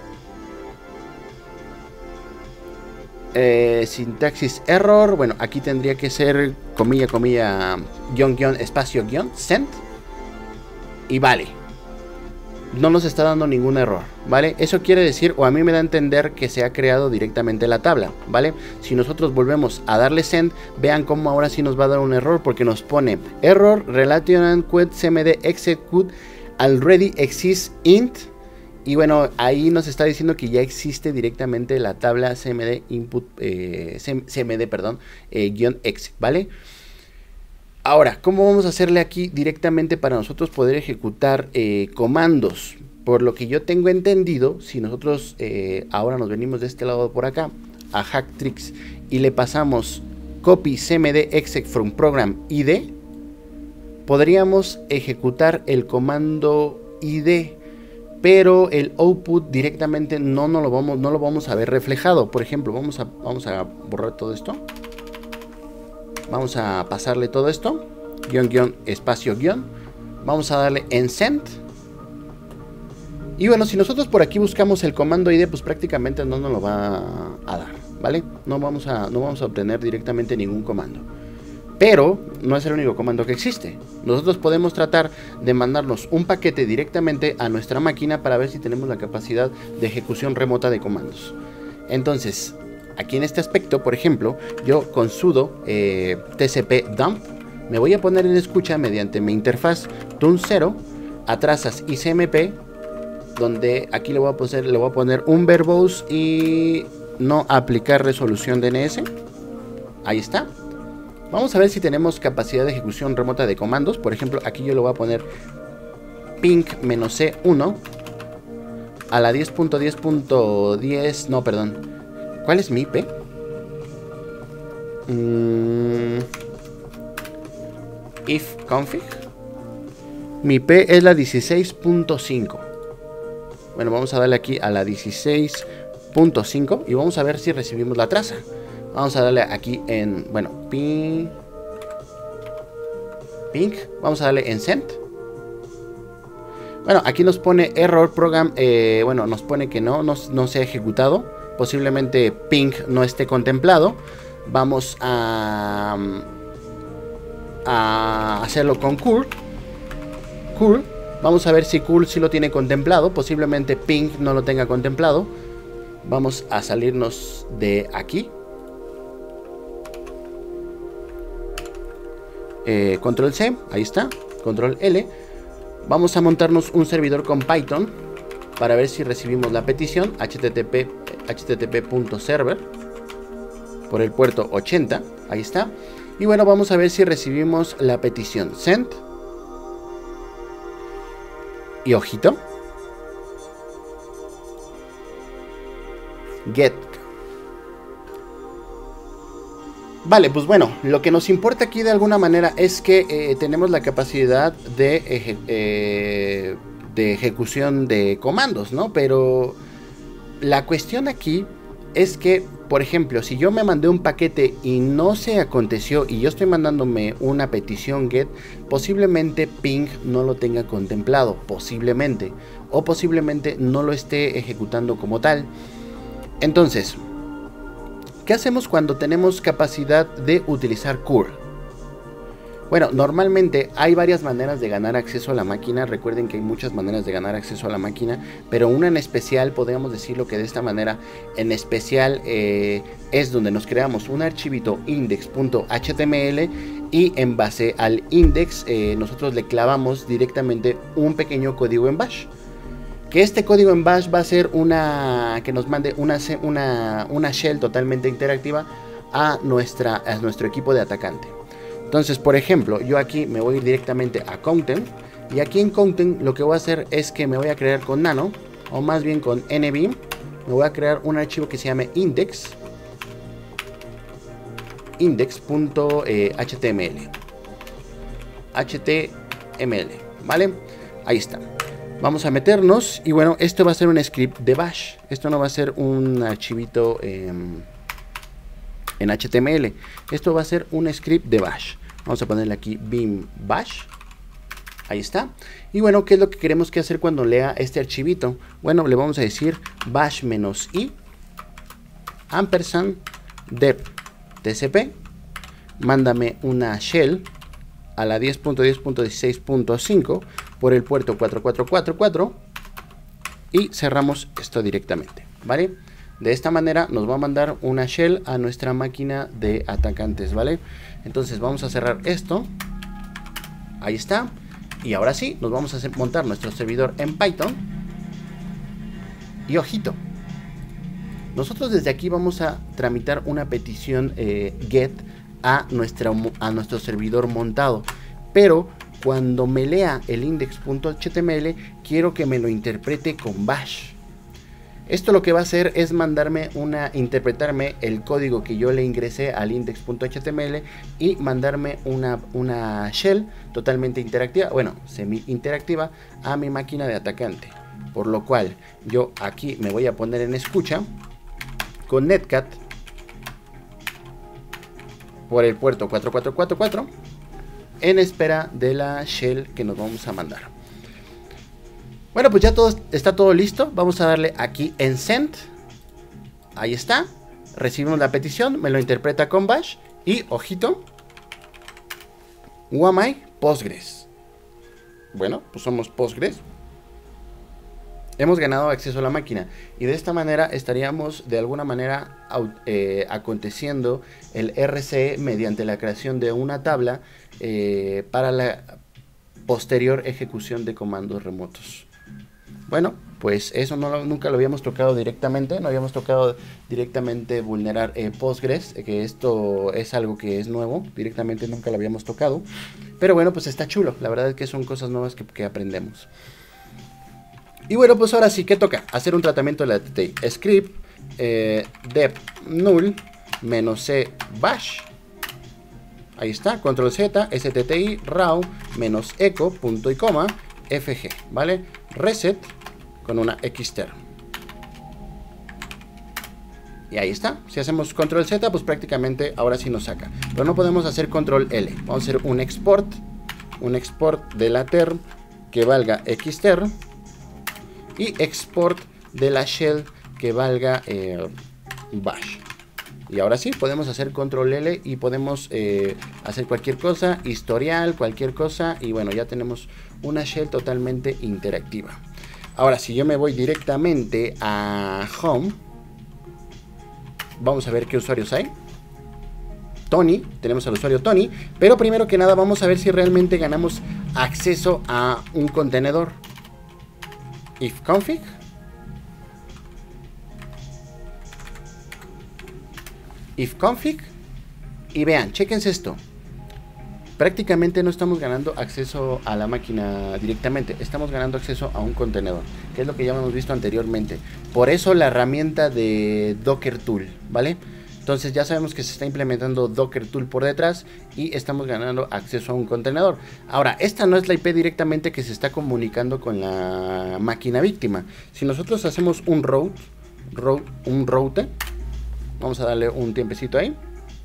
Eh, sintaxis error. Bueno, aquí tendría que ser comilla, comilla, guión, guión, espacio, guión, Send. Y vale. No nos está dando ningún error, ¿vale? Eso quiere decir, o a mí me da a entender que se ha creado directamente la tabla, ¿vale? Si nosotros volvemos a darle send, vean cómo ahora sí nos va a dar un error, porque nos pone error relation quote cmd execute already exists int. Y bueno, ahí nos está diciendo que ya existe directamente la tabla cmd input, eh, cmd, perdón, eh, guión exec, ¿vale? Ahora, ¿cómo vamos a hacerle aquí directamente para nosotros poder ejecutar eh, comandos? Por lo que yo tengo entendido, si nosotros eh, ahora nos venimos de este lado por acá a Hacktricks y le pasamos copy cmd exec from program id, podríamos ejecutar el comando id, pero el output directamente no, no, lo, vamos, no lo vamos a ver reflejado. Por ejemplo, vamos a, vamos a borrar todo esto. Vamos a pasarle todo esto, guión, guión, espacio, guión. Vamos a darle en send. Y bueno, si nosotros por aquí buscamos el comando id, pues prácticamente no nos lo va a dar, ¿vale? No vamos a, no vamos a obtener directamente ningún comando. Pero no es el único comando que existe. Nosotros podemos tratar de mandarnos un paquete directamente a nuestra máquina para ver si tenemos la capacidad de ejecución remota de comandos. Entonces, aquí en este aspecto, por ejemplo, yo con sudo eh, tcp dump Me voy a poner en escucha mediante mi interfaz tun cero a trazas I C M P, donde aquí le voy a poner, le voy a poner un verbose y no aplicar resolución D N S. Ahí está. Vamos a ver si tenemos capacidad de ejecución remota de comandos. Por ejemplo, aquí yo le voy a poner ping-c uno a la diez punto diez punto diez. No, perdón. ¿Cuál es mi I P? Mm, if config. Mi I P es la dieciséis punto cinco. Bueno, vamos a darle aquí a la dieciséis punto cinco y vamos a ver si recibimos la traza. Vamos a darle aquí en, bueno, ping, ping, vamos a darle en send. Bueno, aquí nos pone error program, eh, bueno, nos pone que no, no, no se ha ejecutado. Posiblemente ping no esté contemplado. Vamos a, a hacerlo con curl. Curl. Vamos a ver si curl sí lo tiene contemplado. Posiblemente ping no lo tenga contemplado. Vamos a salirnos de aquí. Eh, control C, ahí está. Control L. Vamos a montarnos un servidor con Python para ver si recibimos la petición. http http.server por el puerto ochenta. Ahí está. Y bueno, vamos a ver si recibimos la petición. Send. Y ojito. Get. Vale, pues bueno, lo que nos importa aquí de alguna manera es que eh, tenemos la capacidad de, eje eh, de ejecución de comandos, ¿no? Pero la cuestión aquí es que, por ejemplo, si yo me mandé un paquete y no se aconteció y yo estoy mandándome una petición get, posiblemente ping no lo tenga contemplado, posiblemente, o posiblemente no lo esté ejecutando como tal. Entonces, ¿qué hacemos cuando tenemos capacidad de utilizar curl? Bueno, normalmente hay varias maneras de ganar acceso a la máquina. Recuerden que hay muchas maneras de ganar acceso a la máquina, pero una en especial, podríamos decirlo que de esta manera, en especial eh, es donde nos creamos un archivito index.html y en base al index eh, nosotros le clavamos directamente un pequeño código en bash. Que este código en bash va a ser una que nos mande una, una, una shell totalmente interactiva a, nuestra, a nuestro equipo de atacante. Entonces, por ejemplo, yo aquí me voy a ir directamente a content. Y aquí en content lo que voy a hacer es que me voy a crear con nano, o más bien con nb. Me voy a crear un archivo que se llame index. Index.html. H T M L, ¿vale? Ahí está. Vamos a meternos y bueno, esto va a ser un script de bash. Esto no va a ser un archivito eh, en H T M L. Esto va a ser un script de bash. Vamos a ponerle aquí vim bash. Ahí está. Y bueno, ¿qué es lo que queremos que hacer cuando lea este archivito? Bueno, le vamos a decir bash-i ampersand dep tcp. Mándame una shell a la diez punto diez punto dieciséis punto cinco por el puerto cuatro cuatro cuatro cuatro y cerramos esto directamente, ¿vale? De esta manera nos va a mandar una shell a nuestra máquina de atacantes, ¿vale? Entonces vamos a cerrar esto. Ahí está. Y ahora sí, nos vamos a hacer, montar nuestro servidor en Python. Y ojito, nosotros desde aquí vamos a tramitar una petición eh, get a, nuestra, a nuestro servidor montado. Pero cuando me lea el index.html, quiero que me lo interprete con bash. Esto lo que va a hacer es mandarme una, interpretarme el código que yo le ingresé al index.html y mandarme una, una shell totalmente interactiva, bueno, semi interactiva a mi máquina de atacante. Por lo cual yo aquí me voy a poner en escucha con netcat por el puerto cuatro cuatro cuatro cuatro en espera de la shell que nos vamos a mandar. Bueno, pues ya todo, está todo listo. Vamos a darle aquí en send. Ahí está. Recibimos la petición, me lo interpreta con bash y ojito, who am I? Postgres. Bueno, pues somos Postgres. hemos ganado acceso a la máquina y de esta manera estaríamos de alguna manera eh, aconteciendo el R C E mediante la creación de una tabla eh, para la posterior ejecución de comandos remotos. Bueno, pues eso no, nunca lo habíamos tocado directamente, no habíamos tocado directamente vulnerar eh, Postgres, eh, que esto es algo que es nuevo, directamente nunca lo habíamos tocado, pero bueno, pues está chulo, la verdad es que son cosas nuevas que, que aprendemos. Y bueno, pues ahora sí, ¿qué toca? Hacer un tratamiento de la T T I. Script eh, dep null menos c bash. Ahí está, control z, stti, raw, menos echo, punto y coma, fg, ¿vale? Reset con una xter. Y ahí está. Si hacemos control z, pues prácticamente ahora sí nos saca. Pero no podemos hacer control L. Vamos a hacer un export, un export de la term que valga xter. Y export de la shell que valga eh, bash. Y ahora sí, podemos hacer control L y podemos eh, hacer cualquier cosa, historial, cualquier cosa. Y bueno, ya tenemos una shell totalmente interactiva. Ahora, si yo me voy directamente a Home, vamos a ver qué usuarios hay. Tony, tenemos al usuario Tony. Pero primero que nada vamos a ver si realmente ganamos acceso a un contenedor. If config. If config. Y vean, chequense esto. Prácticamente no estamos ganando acceso a la máquina directamente. Estamos ganando acceso a un contenedor, que es lo que ya hemos visto anteriormente. Por eso la herramienta de Docker Tool, ¿vale? Entonces ya sabemos que se está implementando Docker Tool por detrás y estamos ganando acceso a un contenedor. Ahora, esta no es la I P directamente que se está comunicando con la máquina víctima. Si nosotros hacemos un route, route un route, vamos a darle un tiempecito ahí.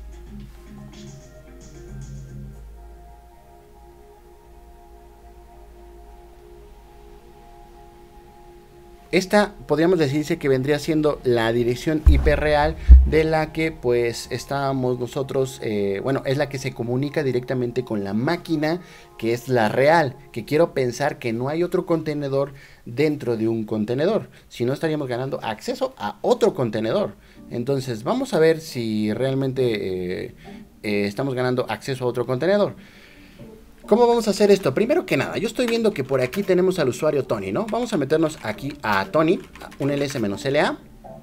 Esta podríamos decirse que vendría siendo la dirección I P real de la que pues estábamos nosotros, eh, bueno, es la que se comunica directamente con la máquina, que es la real, que quiero pensar que no hay otro contenedor dentro de un contenedor, si no estaríamos ganando acceso a otro contenedor. Entonces vamos a ver si realmente eh, eh, estamos ganando acceso a otro contenedor. ¿Cómo vamos a hacer esto? Primero que nada, yo estoy viendo que por aquí tenemos al usuario Tony, ¿no? Vamos a meternos aquí a Tony, un ls-la.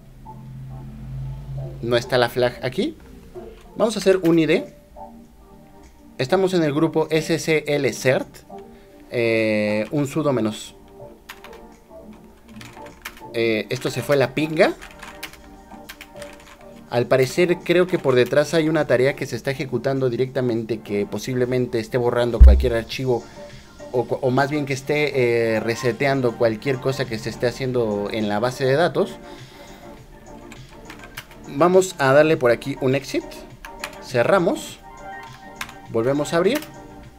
No está la flag aquí. Vamos a hacer un I D. Estamos en el grupo scclcert. Eh, un sudo menos. Eh, esto se fue la pinga. Al parecer creo que por detrás hay una tarea que se está ejecutando directamente, que posiblemente esté borrando cualquier archivo o, o más bien que esté eh, reseteando cualquier cosa que se esté haciendo en la base de datos. Vamos a darle por aquí un exit, cerramos, volvemos a abrir.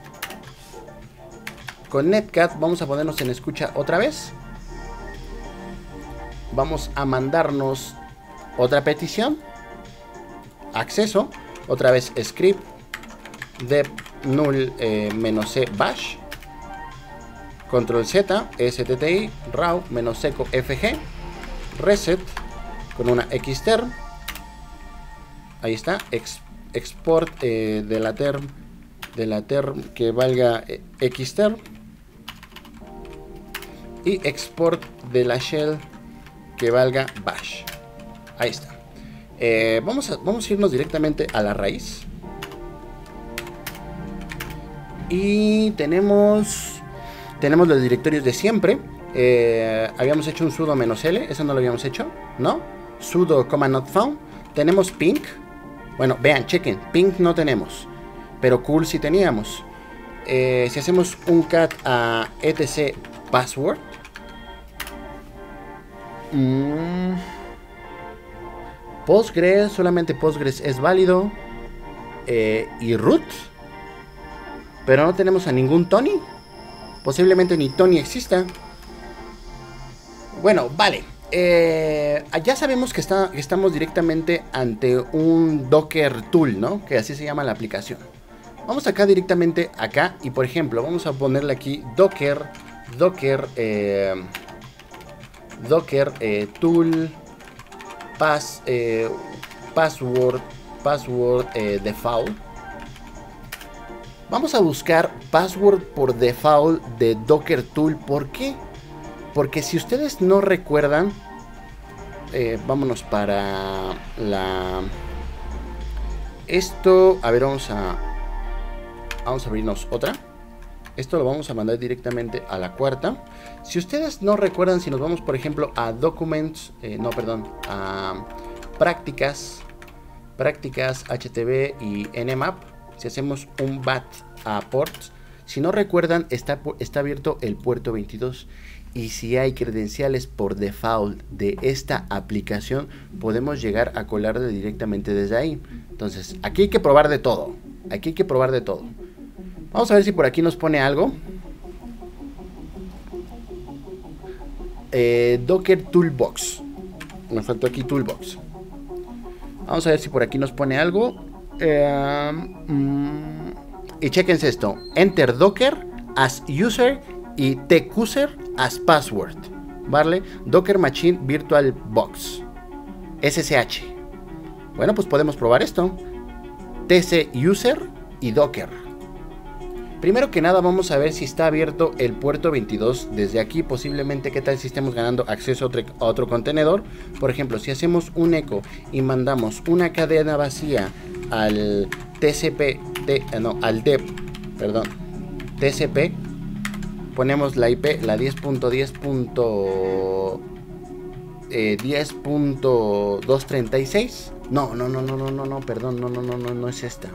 Con Netcat vamos a ponernos en escucha otra vez. Vamos a mandarnos otra petición. Acceso, otra vez script dep null eh, menos c bash, control z, stti, raw menos echo fg, reset con una xterm. Ahí está, ex, export eh, de la term de la term que valga eh, xterm y export de la shell que valga bash. Ahí está. Eh, vamos, a, vamos a irnos directamente a la raíz. Y tenemos Tenemos los directorios de siempre. eh, Habíamos hecho un sudo menos L. Eso no lo habíamos hecho, ¿no? Sudo command not found. Tenemos ping. Bueno, vean, chequen, ping no tenemos, pero cool sí teníamos. eh, Si hacemos un cat a etc password, mmm, Postgres, solamente Postgres es válido. Eh, y root. Pero no tenemos a ningún Tony. Posiblemente ni Tony exista. Bueno, vale. Eh, ya sabemos que, está, que estamos directamente ante un Docker Tool, ¿no? Que así se llama la aplicación. Vamos acá directamente acá. Y por ejemplo, vamos a ponerle aquí Docker. Docker. Eh, docker eh, tool pass, eh, password password eh, default. Vamos a buscar password por default de docker tool. ¿Por qué? Porque si ustedes no recuerdan, eh, vámonos para la esto, a ver, vamos a vamos a abrirnos otra. Esto lo vamos a mandar directamente a la cuarta. Si ustedes no recuerdan, si nos vamos por ejemplo a documents, eh, no, perdón, a prácticas, prácticas H T B y Nmap, si hacemos un bat a ports, si no recuerdan, está, está abierto el puerto veintidós. Y si hay credenciales por default de esta aplicación, podemos llegar a colarle directamente desde ahí. Entonces, aquí hay que probar de todo. Aquí hay que probar de todo. Vamos a ver si por aquí nos pone algo. Eh, Docker Toolbox. Me faltó aquí Toolbox. Vamos a ver si por aquí nos pone algo. Eh, mm, y chequense esto. Enter Docker as user y tcuser as password. ¿Vale? Docker Machine Virtual Box. S S H. Bueno, pues podemos probar esto. tcuser y Docker. Primero que nada vamos a ver si está abierto el puerto veintidós desde aquí. Posiblemente, qué tal si estemos ganando acceso a otro, a otro contenedor. Por ejemplo, si hacemos un eco y mandamos una cadena vacía al T C P, de, no, al dep, perdón, T C P, ponemos la I P, la diez punto diez punto doscientos treinta y seis. No, no, no, no, no, no, no, perdón, no, no, no, no, no es esta.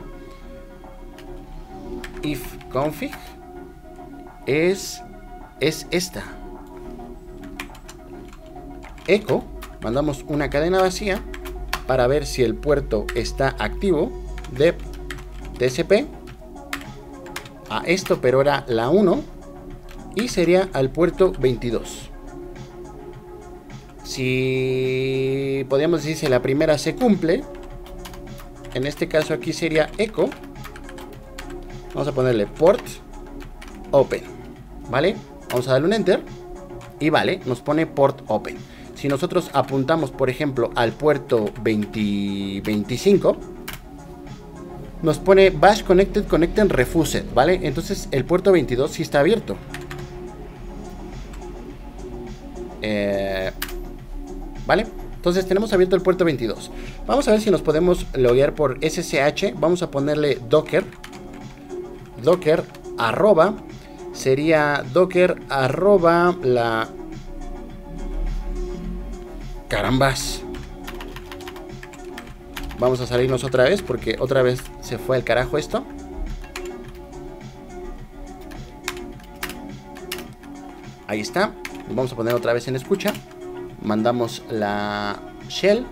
If config es, es esta. Echo, mandamos una cadena vacía para ver si el puerto está activo. Dep T C P a esto, pero era la uno y sería al puerto veintidós. Si podríamos decir si la primera se cumple, en este caso aquí sería echo. Vamos a ponerle port open, ¿vale? Vamos a darle un enter y vale, nos pone port open. Si nosotros apuntamos, por ejemplo, al puerto veinte, veinticinco, nos pone bash connected connected refused, ¿vale? Entonces el puerto veintidós sí está abierto. Eh, ¿Vale? Entonces tenemos abierto el puerto veintidós. Vamos a ver si nos podemos loguear por S S H. Vamos a ponerle docker. Docker arroba. Sería docker arroba la... Carambas. Vamos a salirnos otra vez porque otra vez se fue al carajo esto. Ahí está. Vamos a poner otra vez en escucha. Mandamos la shell.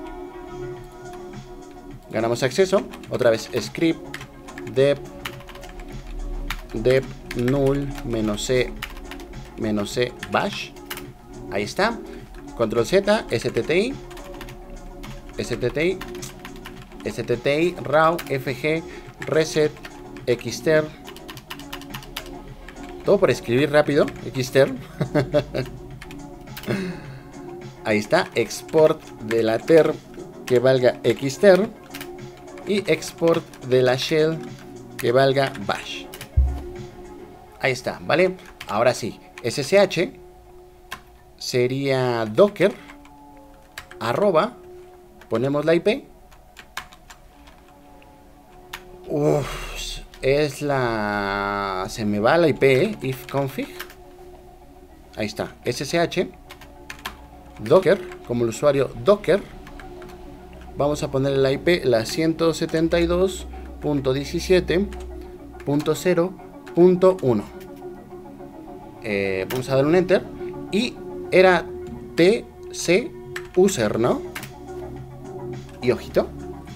Ganamos acceso. Otra vez script dep dep null menos c menos c bash. Ahí está. Control Z, stti, stti, stti, raw, fg, reset, xter. Todo por escribir rápido. Xter. Ahí está. Export de la ter que valga xter. Y export de la shell que valga bash. Ahí está, ¿vale? Ahora sí. S S H sería docker arroba. Ponemos la I P. Uf, es la... Se me va la I P, ¿eh? If config. Ahí está. S S H docker, como el usuario docker. Vamos a ponerle la I P, la ciento setenta y dos punto diecisiete punto cero punto uno. Eh, vamos a dar un enter. Y era tcuser, ¿no? Y ojito.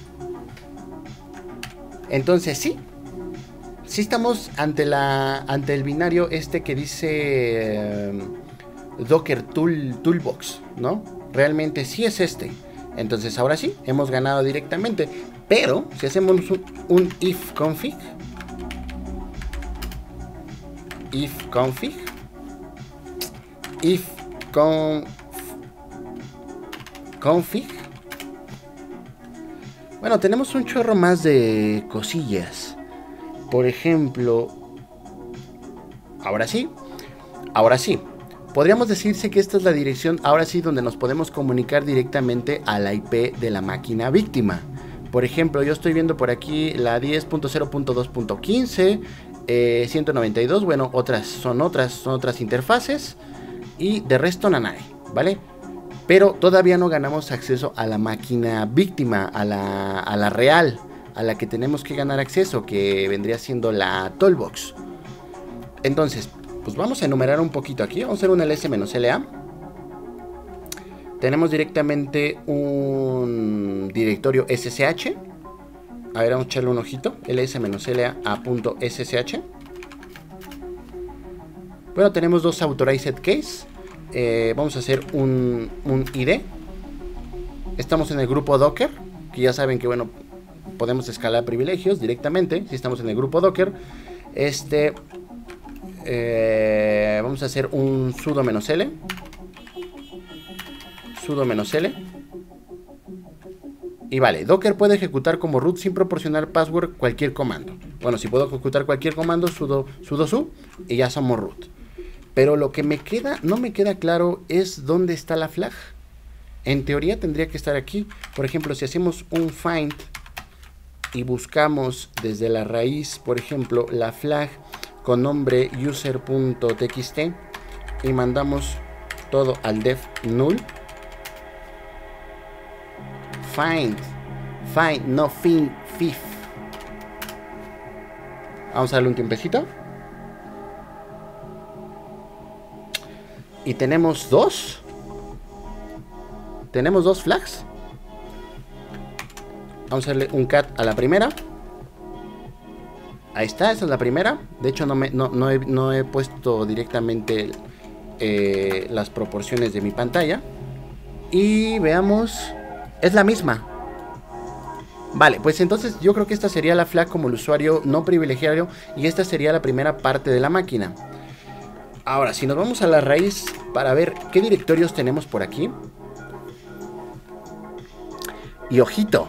Entonces sí. Sí estamos ante la ante el binario este que dice eh, Docker Tool, Toolbox, ¿no? Realmente sí es este. Entonces ahora sí, hemos ganado directamente. Pero si hacemos un, un if config, if config, if con config. Bueno, tenemos un chorro más de cosillas. Por ejemplo, ahora sí, ahora sí. Podríamos decirse que esta es la dirección, ahora sí, donde nos podemos comunicar directamente a la I P de la máquina víctima. Por ejemplo, yo estoy viendo por aquí la diez punto cero punto dos punto quince, eh, ciento noventa y dos, bueno, otras son otras, son otras interfaces. Y de resto nanay, ¿vale? Pero todavía no ganamos acceso a la máquina víctima, a la, a la real, a la que tenemos que ganar acceso, que vendría siendo la Tollbox. Entonces, pues vamos a enumerar un poquito aquí. Vamos a hacer un ls-l a. Tenemos directamente un directorio S S H. A ver, vamos a echarle un ojito. ls-l a.ssh. Bueno, tenemos dos authorized case. Eh, vamos a hacer un, un I D. Estamos en el grupo Docker, que ya saben que, bueno, podemos escalar privilegios directamente si estamos en el grupo Docker. Este... Eh, vamos a hacer un sudo menos L. Sudo menos L. Y vale, Docker puede ejecutar como root sin proporcionar password cualquier comando. Bueno, si puedo ejecutar cualquier comando, sudo, sudo su y ya somos root. Pero lo que me queda, no me queda claro es dónde está la flag. En teoría tendría que estar aquí. Por ejemplo, si hacemos un find y buscamos desde la raíz, por ejemplo, la flag con nombre user.txt y mandamos todo al def null. Find, find, no find, fif. Vamos a darle un tiempecito. Y tenemos dos. Tenemos dos flags. Vamos a darle un cat a la primera. Ahí está, esa es la primera. De hecho no, me, no, no, he, no he puesto directamente eh, las proporciones de mi pantalla. Y veamos, es la misma. Vale, pues entonces yo creo que esta sería la flag como el usuario no privilegiado. Y esta sería la primera parte de la máquina. Ahora, si nos vamos a la raíz para ver qué directorios tenemos por aquí. Y ojito,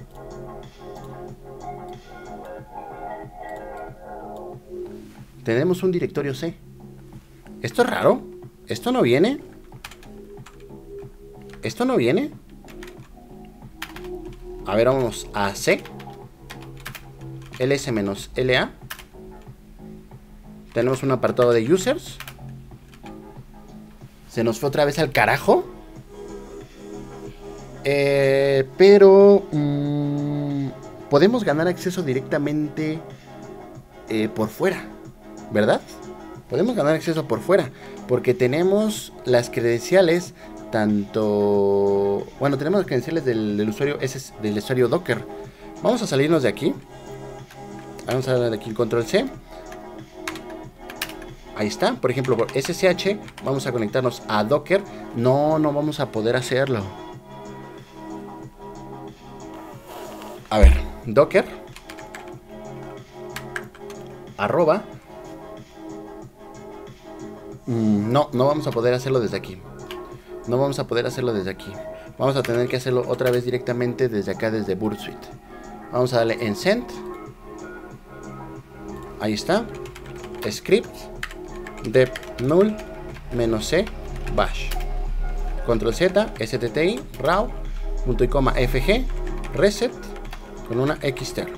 tenemos un directorio C. ¿Esto es raro? ¿Esto no viene? ¿Esto no viene? A ver, vamos a C. ls-l a. Tenemos un apartado de users. Se nos fue otra vez al carajo. Eh, pero mmm, podemos ganar acceso directamente eh, por fuera, ¿verdad? Podemos ganar acceso por fuera, porque tenemos las credenciales, tanto... Bueno, tenemos las credenciales del, del usuario ese, del usuario Docker. Vamos a salirnos de aquí. Vamos a darle aquí el control C. Ahí está, por ejemplo, por S S H vamos a conectarnos a Docker. No, no vamos a poder hacerlo. A ver, Docker arroba. Mm, no, no vamos a poder hacerlo desde aquí. No vamos a poder hacerlo desde aquí. Vamos a tener que hacerlo otra vez directamente desde acá, desde Burp Suite. Vamos a darle en send. Ahí está. Script dep null menos c bash. Control Z, stti, raw, punto y coma fg, reset con una xter.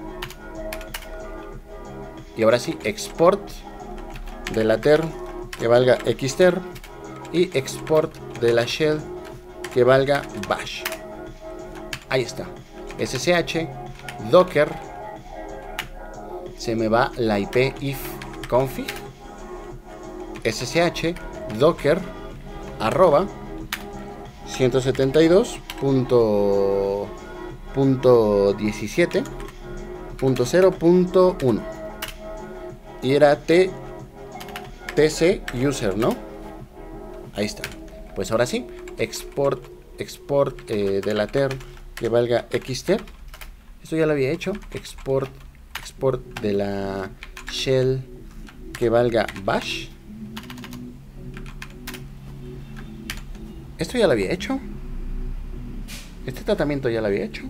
Y ahora sí, export de la ter que valga xter y export de la shell que valga bash. Ahí está. S S H, Docker. Se me va la I P if config. S S H, Docker, arroba ciento setenta y dos punto diecisiete punto cero punto uno. Y era T, tc user, ¿no? Ahí está. Pues ahora sí, export, export eh, de la ter que valga xter. Esto ya lo había hecho. Export, export de la shell que valga bash. Esto ya lo había hecho. Este tratamiento ya lo había hecho.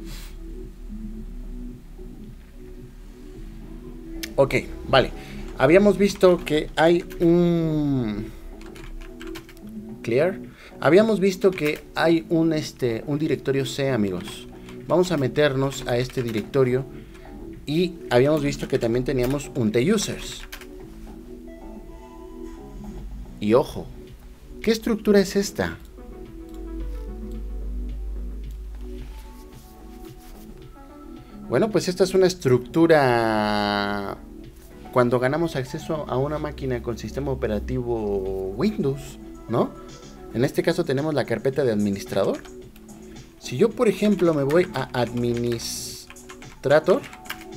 Ok, vale. Habíamos visto que hay un... Clear. Habíamos visto que hay un, este, un directorio C, amigos. Vamos a meternos a este directorio. Y habíamos visto que también teníamos un TUsers. Y ojo, ¿qué estructura es esta? Bueno, pues esta es una estructura cuando ganamos acceso a una máquina con sistema operativo Windows, ¿no? En este caso tenemos la carpeta de administrador. Si yo, por ejemplo, me voy a administrator,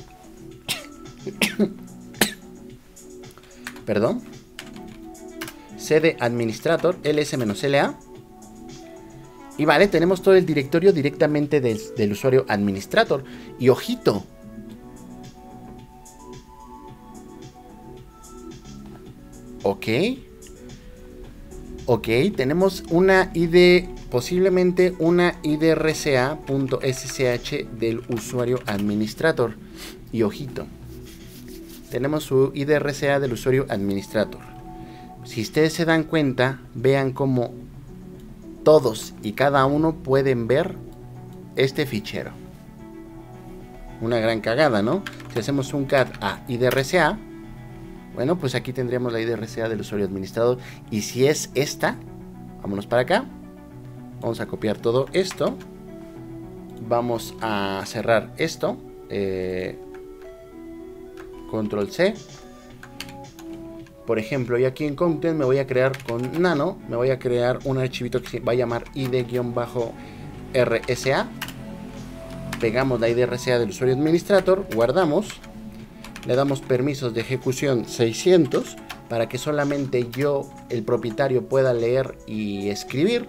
perdón, C de administrator, ls-la, y vale, tenemos todo el directorio directamente del, del usuario administrator. Y ojito, ok, ok, tenemos una I D, posiblemente una idrca.ssh del usuario administrator. Y ojito, tenemos su idrca del usuario administrator. Si ustedes se dan cuenta, vean cómo todos y cada uno pueden ver este fichero. Una gran cagada, ¿no? Si hacemos un cat a idrca, bueno, pues aquí tendríamos la idrca del usuario administrador. Y si es esta, vámonos para acá. Vamos a copiar todo esto. Vamos a cerrar esto. Eh, control C. Por ejemplo, y aquí en Content me voy a crear con Nano, me voy a crear un archivito que se va a llamar id-rsa. Pegamos la idrca del usuario administrator, guardamos, le damos permisos de ejecución seiscientos para que solamente yo, el propietario, pueda leer y escribir.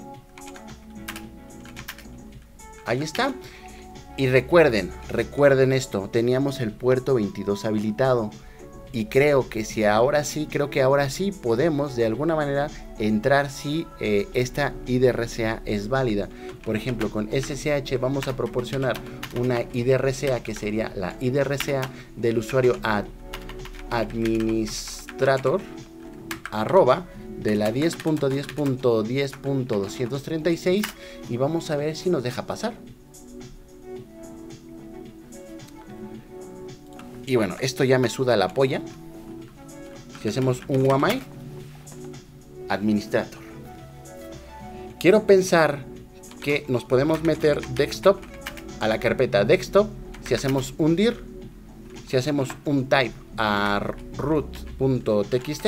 Ahí está. Y recuerden, recuerden esto, teníamos el puerto veintidós habilitado. Y creo que si ahora sí, creo que ahora sí podemos de alguna manera entrar si eh, esta idrca es válida. Por ejemplo, con S S H vamos a proporcionar una idrca que sería la idrca del usuario ad, administrator arroba de la diez punto diez punto diez punto doscientos treinta y seis y vamos a ver si nos deja pasar. Y bueno, esto ya me suda la polla. Si hacemos un W A M I administrator, quiero pensar que nos podemos meter desktop a la carpeta desktop. Si hacemos un dir, si hacemos un type a root.txt,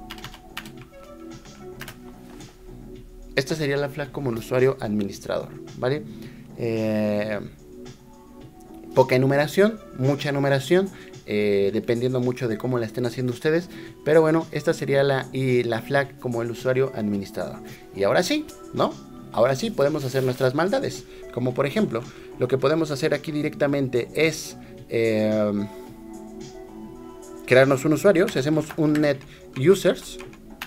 esta sería la flag como el usuario administrador, ¿vale? Eh, poca enumeración, mucha enumeración, eh, dependiendo mucho de cómo la estén haciendo ustedes, pero bueno, esta sería la, y la flag como el usuario administrador. Y ahora sí, ¿no? Ahora sí podemos hacer nuestras maldades, como por ejemplo, lo que podemos hacer aquí directamente es eh, crearnos un usuario. Si hacemos un net users,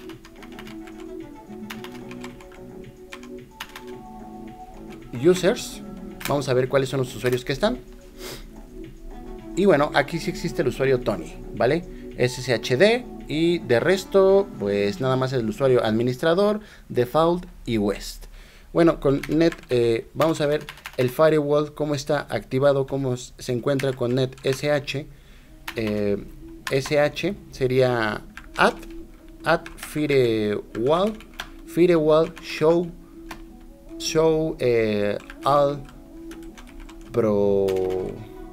users, vamos a ver cuáles son los usuarios que están. Y bueno, aquí sí existe el usuario Tony, ¿vale? S S H D y de resto, pues nada más el usuario administrador, default y west. Bueno, con net eh, vamos a ver el firewall, cómo está activado, cómo se encuentra con net S H. Eh, S H sería add, add firewall, firewall show, show eh, all pro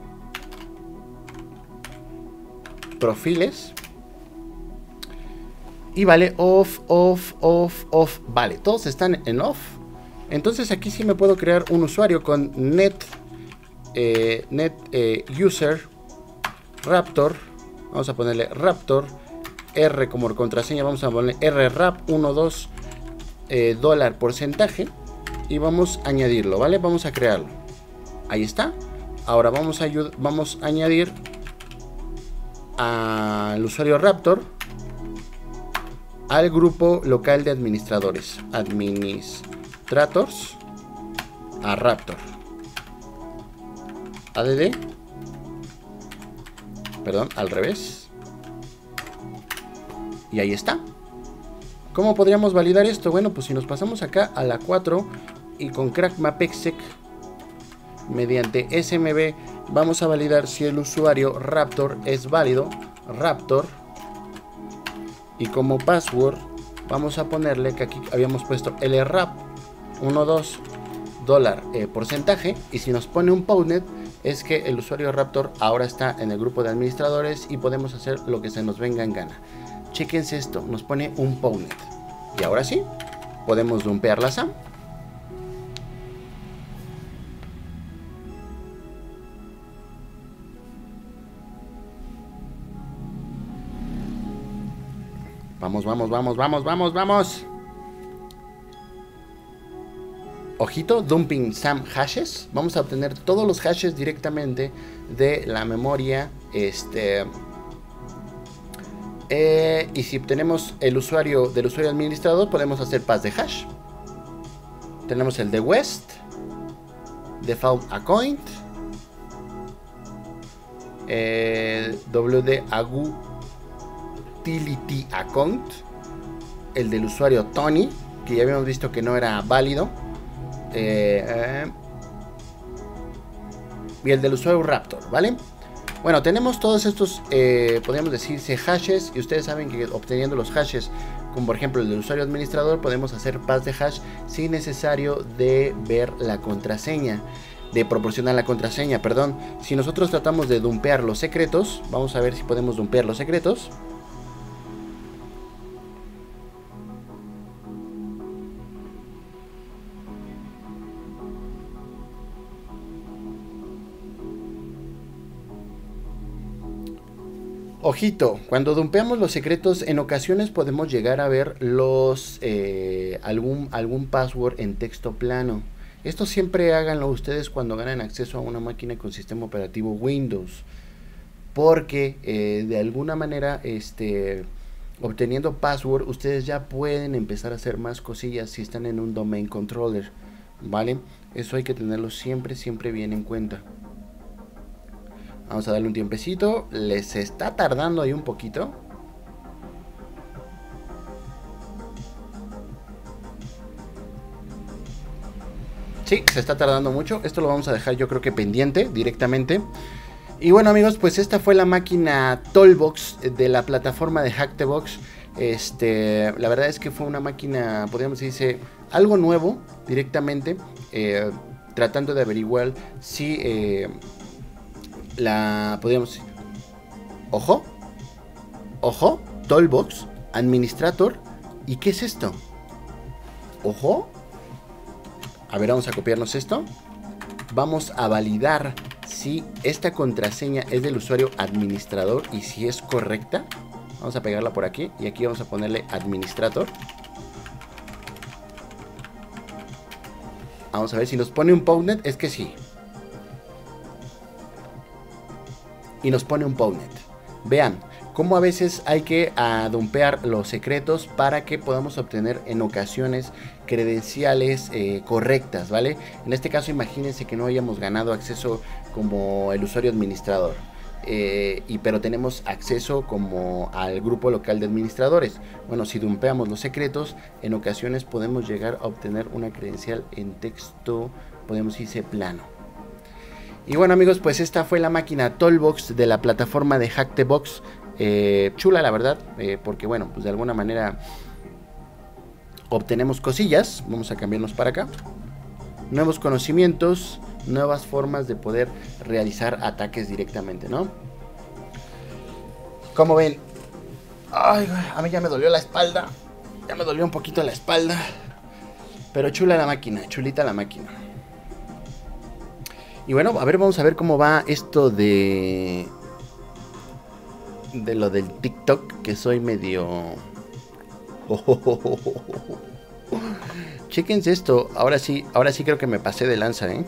profiles. Y vale, off, off, off, off. Vale, todos están en off. Entonces aquí sí me puedo crear un usuario con net, eh, net eh, user raptor. Vamos a ponerle raptor R como contraseña. Vamos a ponerle rrap doce eh, dólar porcentaje. Y vamos a añadirlo, ¿vale? Vamos a crearlo. Ahí está. Ahora vamos a, vamos a añadir al usuario raptor al grupo local de administradores, administrators, a Raptor. A D D. Perdón, al revés. Y ahí está. ¿Cómo podríamos validar esto? Bueno, pues si nos pasamos acá a la cuatro y con crack mapexec mediante S M B vamos a validar si el usuario Raptor es válido. Raptor. Y como password vamos a ponerle que aquí habíamos puesto lrap uno dos dólar eh, porcentaje. Y si nos pone un postnet es que el usuario Raptor ahora está en el grupo de administradores y podemos hacer lo que se nos venga en gana. Chequense esto, nos pone un postnet. Y ahora sí, podemos dumpear la SAM. Vamos, vamos, vamos, vamos, vamos, vamos. Ojito, dumping SAM hashes. Vamos a obtener todos los hashes directamente de la memoria. Este... Eh, y si tenemos el usuario del usuario administrador, podemos hacer pass de hash. Tenemos el de West, default account, el W D utility account, el del usuario Tony, que ya habíamos visto que no era válido, eh, eh, y el del usuario Raptor, ¿vale? Bueno, tenemos todos estos, eh, podríamos decirse hashes, y ustedes saben que obteniendo los hashes, como por ejemplo el del usuario administrador, podemos hacer pass de hash sin necesario de ver la contraseña, de proporcionar la contraseña, perdón. Si nosotros tratamos de dumpear los secretos, vamos a ver si podemos dumpear los secretos. Ojito, cuando dumpeamos los secretos, en ocasiones podemos llegar a ver los eh, algún, algún password en texto plano. Esto siempre háganlo ustedes cuando ganan acceso a una máquina con sistema operativo Windows. Porque eh, de alguna manera, este, obteniendo password, ustedes ya pueden empezar a hacer más cosillas si están en un domain controller, ¿vale? Eso hay que tenerlo siempre, siempre bien en cuenta. Vamos a darle un tiempecito. Les está tardando ahí un poquito. Sí, se está tardando mucho. Esto lo vamos a dejar yo creo que pendiente directamente. Y bueno amigos, pues esta fue la máquina Tollbox de la plataforma de Hackthebox. Este, la verdad es que fue una máquina, podríamos decirse, algo nuevo directamente. Eh, tratando de averiguar si... Eh, la podríamos, ojo, ojo, Tollbox, Administrator. ¿Y qué es esto? Ojo. A ver, vamos a copiarnos esto. Vamos a validar si esta contraseña es del usuario administrador y si es correcta. Vamos a pegarla por aquí y aquí vamos a ponerle Administrator. Vamos a ver si nos pone un postnet, es que sí. Y nos pone un postnet. Vean cómo a veces hay que uh, dumpear los secretos para que podamos obtener en ocasiones credenciales eh, correctas, ¿vale? En este caso imagínense que no hayamos ganado acceso como el usuario administrador, eh, y pero tenemos acceso como al grupo local de administradores. Bueno, si dumpeamos los secretos, en ocasiones podemos llegar a obtener una credencial en texto, podemos decirse plano. Y bueno amigos, pues esta fue la máquina Tollbox de la plataforma de Hackthebox. eh, Chula la verdad, eh, porque bueno, pues de alguna manera obtenemos cosillas. Vamos a cambiarnos para acá. Nuevos conocimientos, nuevas formas de poder realizar ataques directamente, ¿no? Como ven, ay, a mí ya me dolió la espalda. Ya me dolió un poquito la espalda. Pero chula la máquina, chulita la máquina. Y bueno, a ver, vamos a ver cómo va esto de... De lo del TikTok, que soy medio... Oh, oh, oh, oh, oh. Chéquense esto, ahora sí, ahora sí creo que me pasé de lanza, ¿eh?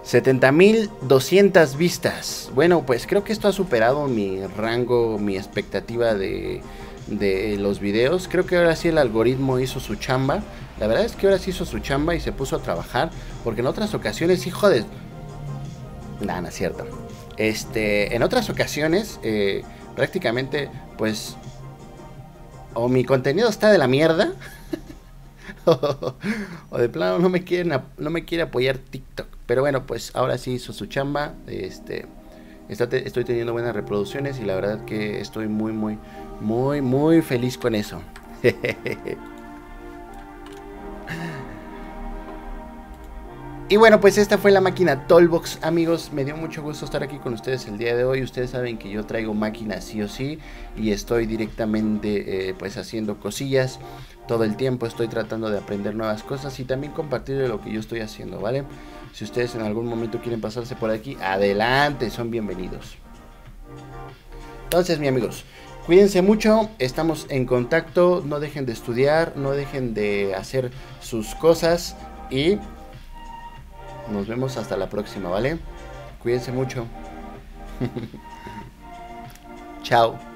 setenta mil doscientas vistas. Bueno, pues creo que esto ha superado mi rango, mi expectativa de, de los videos. Creo que ahora sí el algoritmo hizo su chamba. La verdad es que ahora sí hizo su chamba y se puso a trabajar. Porque en otras ocasiones, hijo de... Nah, no es cierto. Este, en otras ocasiones, eh, prácticamente, pues... O mi contenido está de la mierda... o de plano no me quieren no me quiere apoyar TikTok. Pero bueno, pues ahora sí hizo su chamba. Este está te, estoy teniendo buenas reproducciones y la verdad que estoy muy muy muy muy feliz con eso. Y bueno, pues esta fue la máquina Tollbox, amigos. Me dio mucho gusto estar aquí con ustedes el día de hoy. Ustedes saben que yo traigo máquinas sí o sí y estoy directamente eh, pues haciendo cosillas todo el tiempo. Estoy tratando de aprender nuevas cosas y también compartir lo que yo estoy haciendo, ¿vale? Si ustedes en algún momento quieren pasarse por aquí, adelante, son bienvenidos. Entonces, mis amigos, cuídense mucho, estamos en contacto. No dejen de estudiar, no dejen de hacer sus cosas y... nos vemos hasta la próxima, ¿vale? Cuídense mucho. Chao.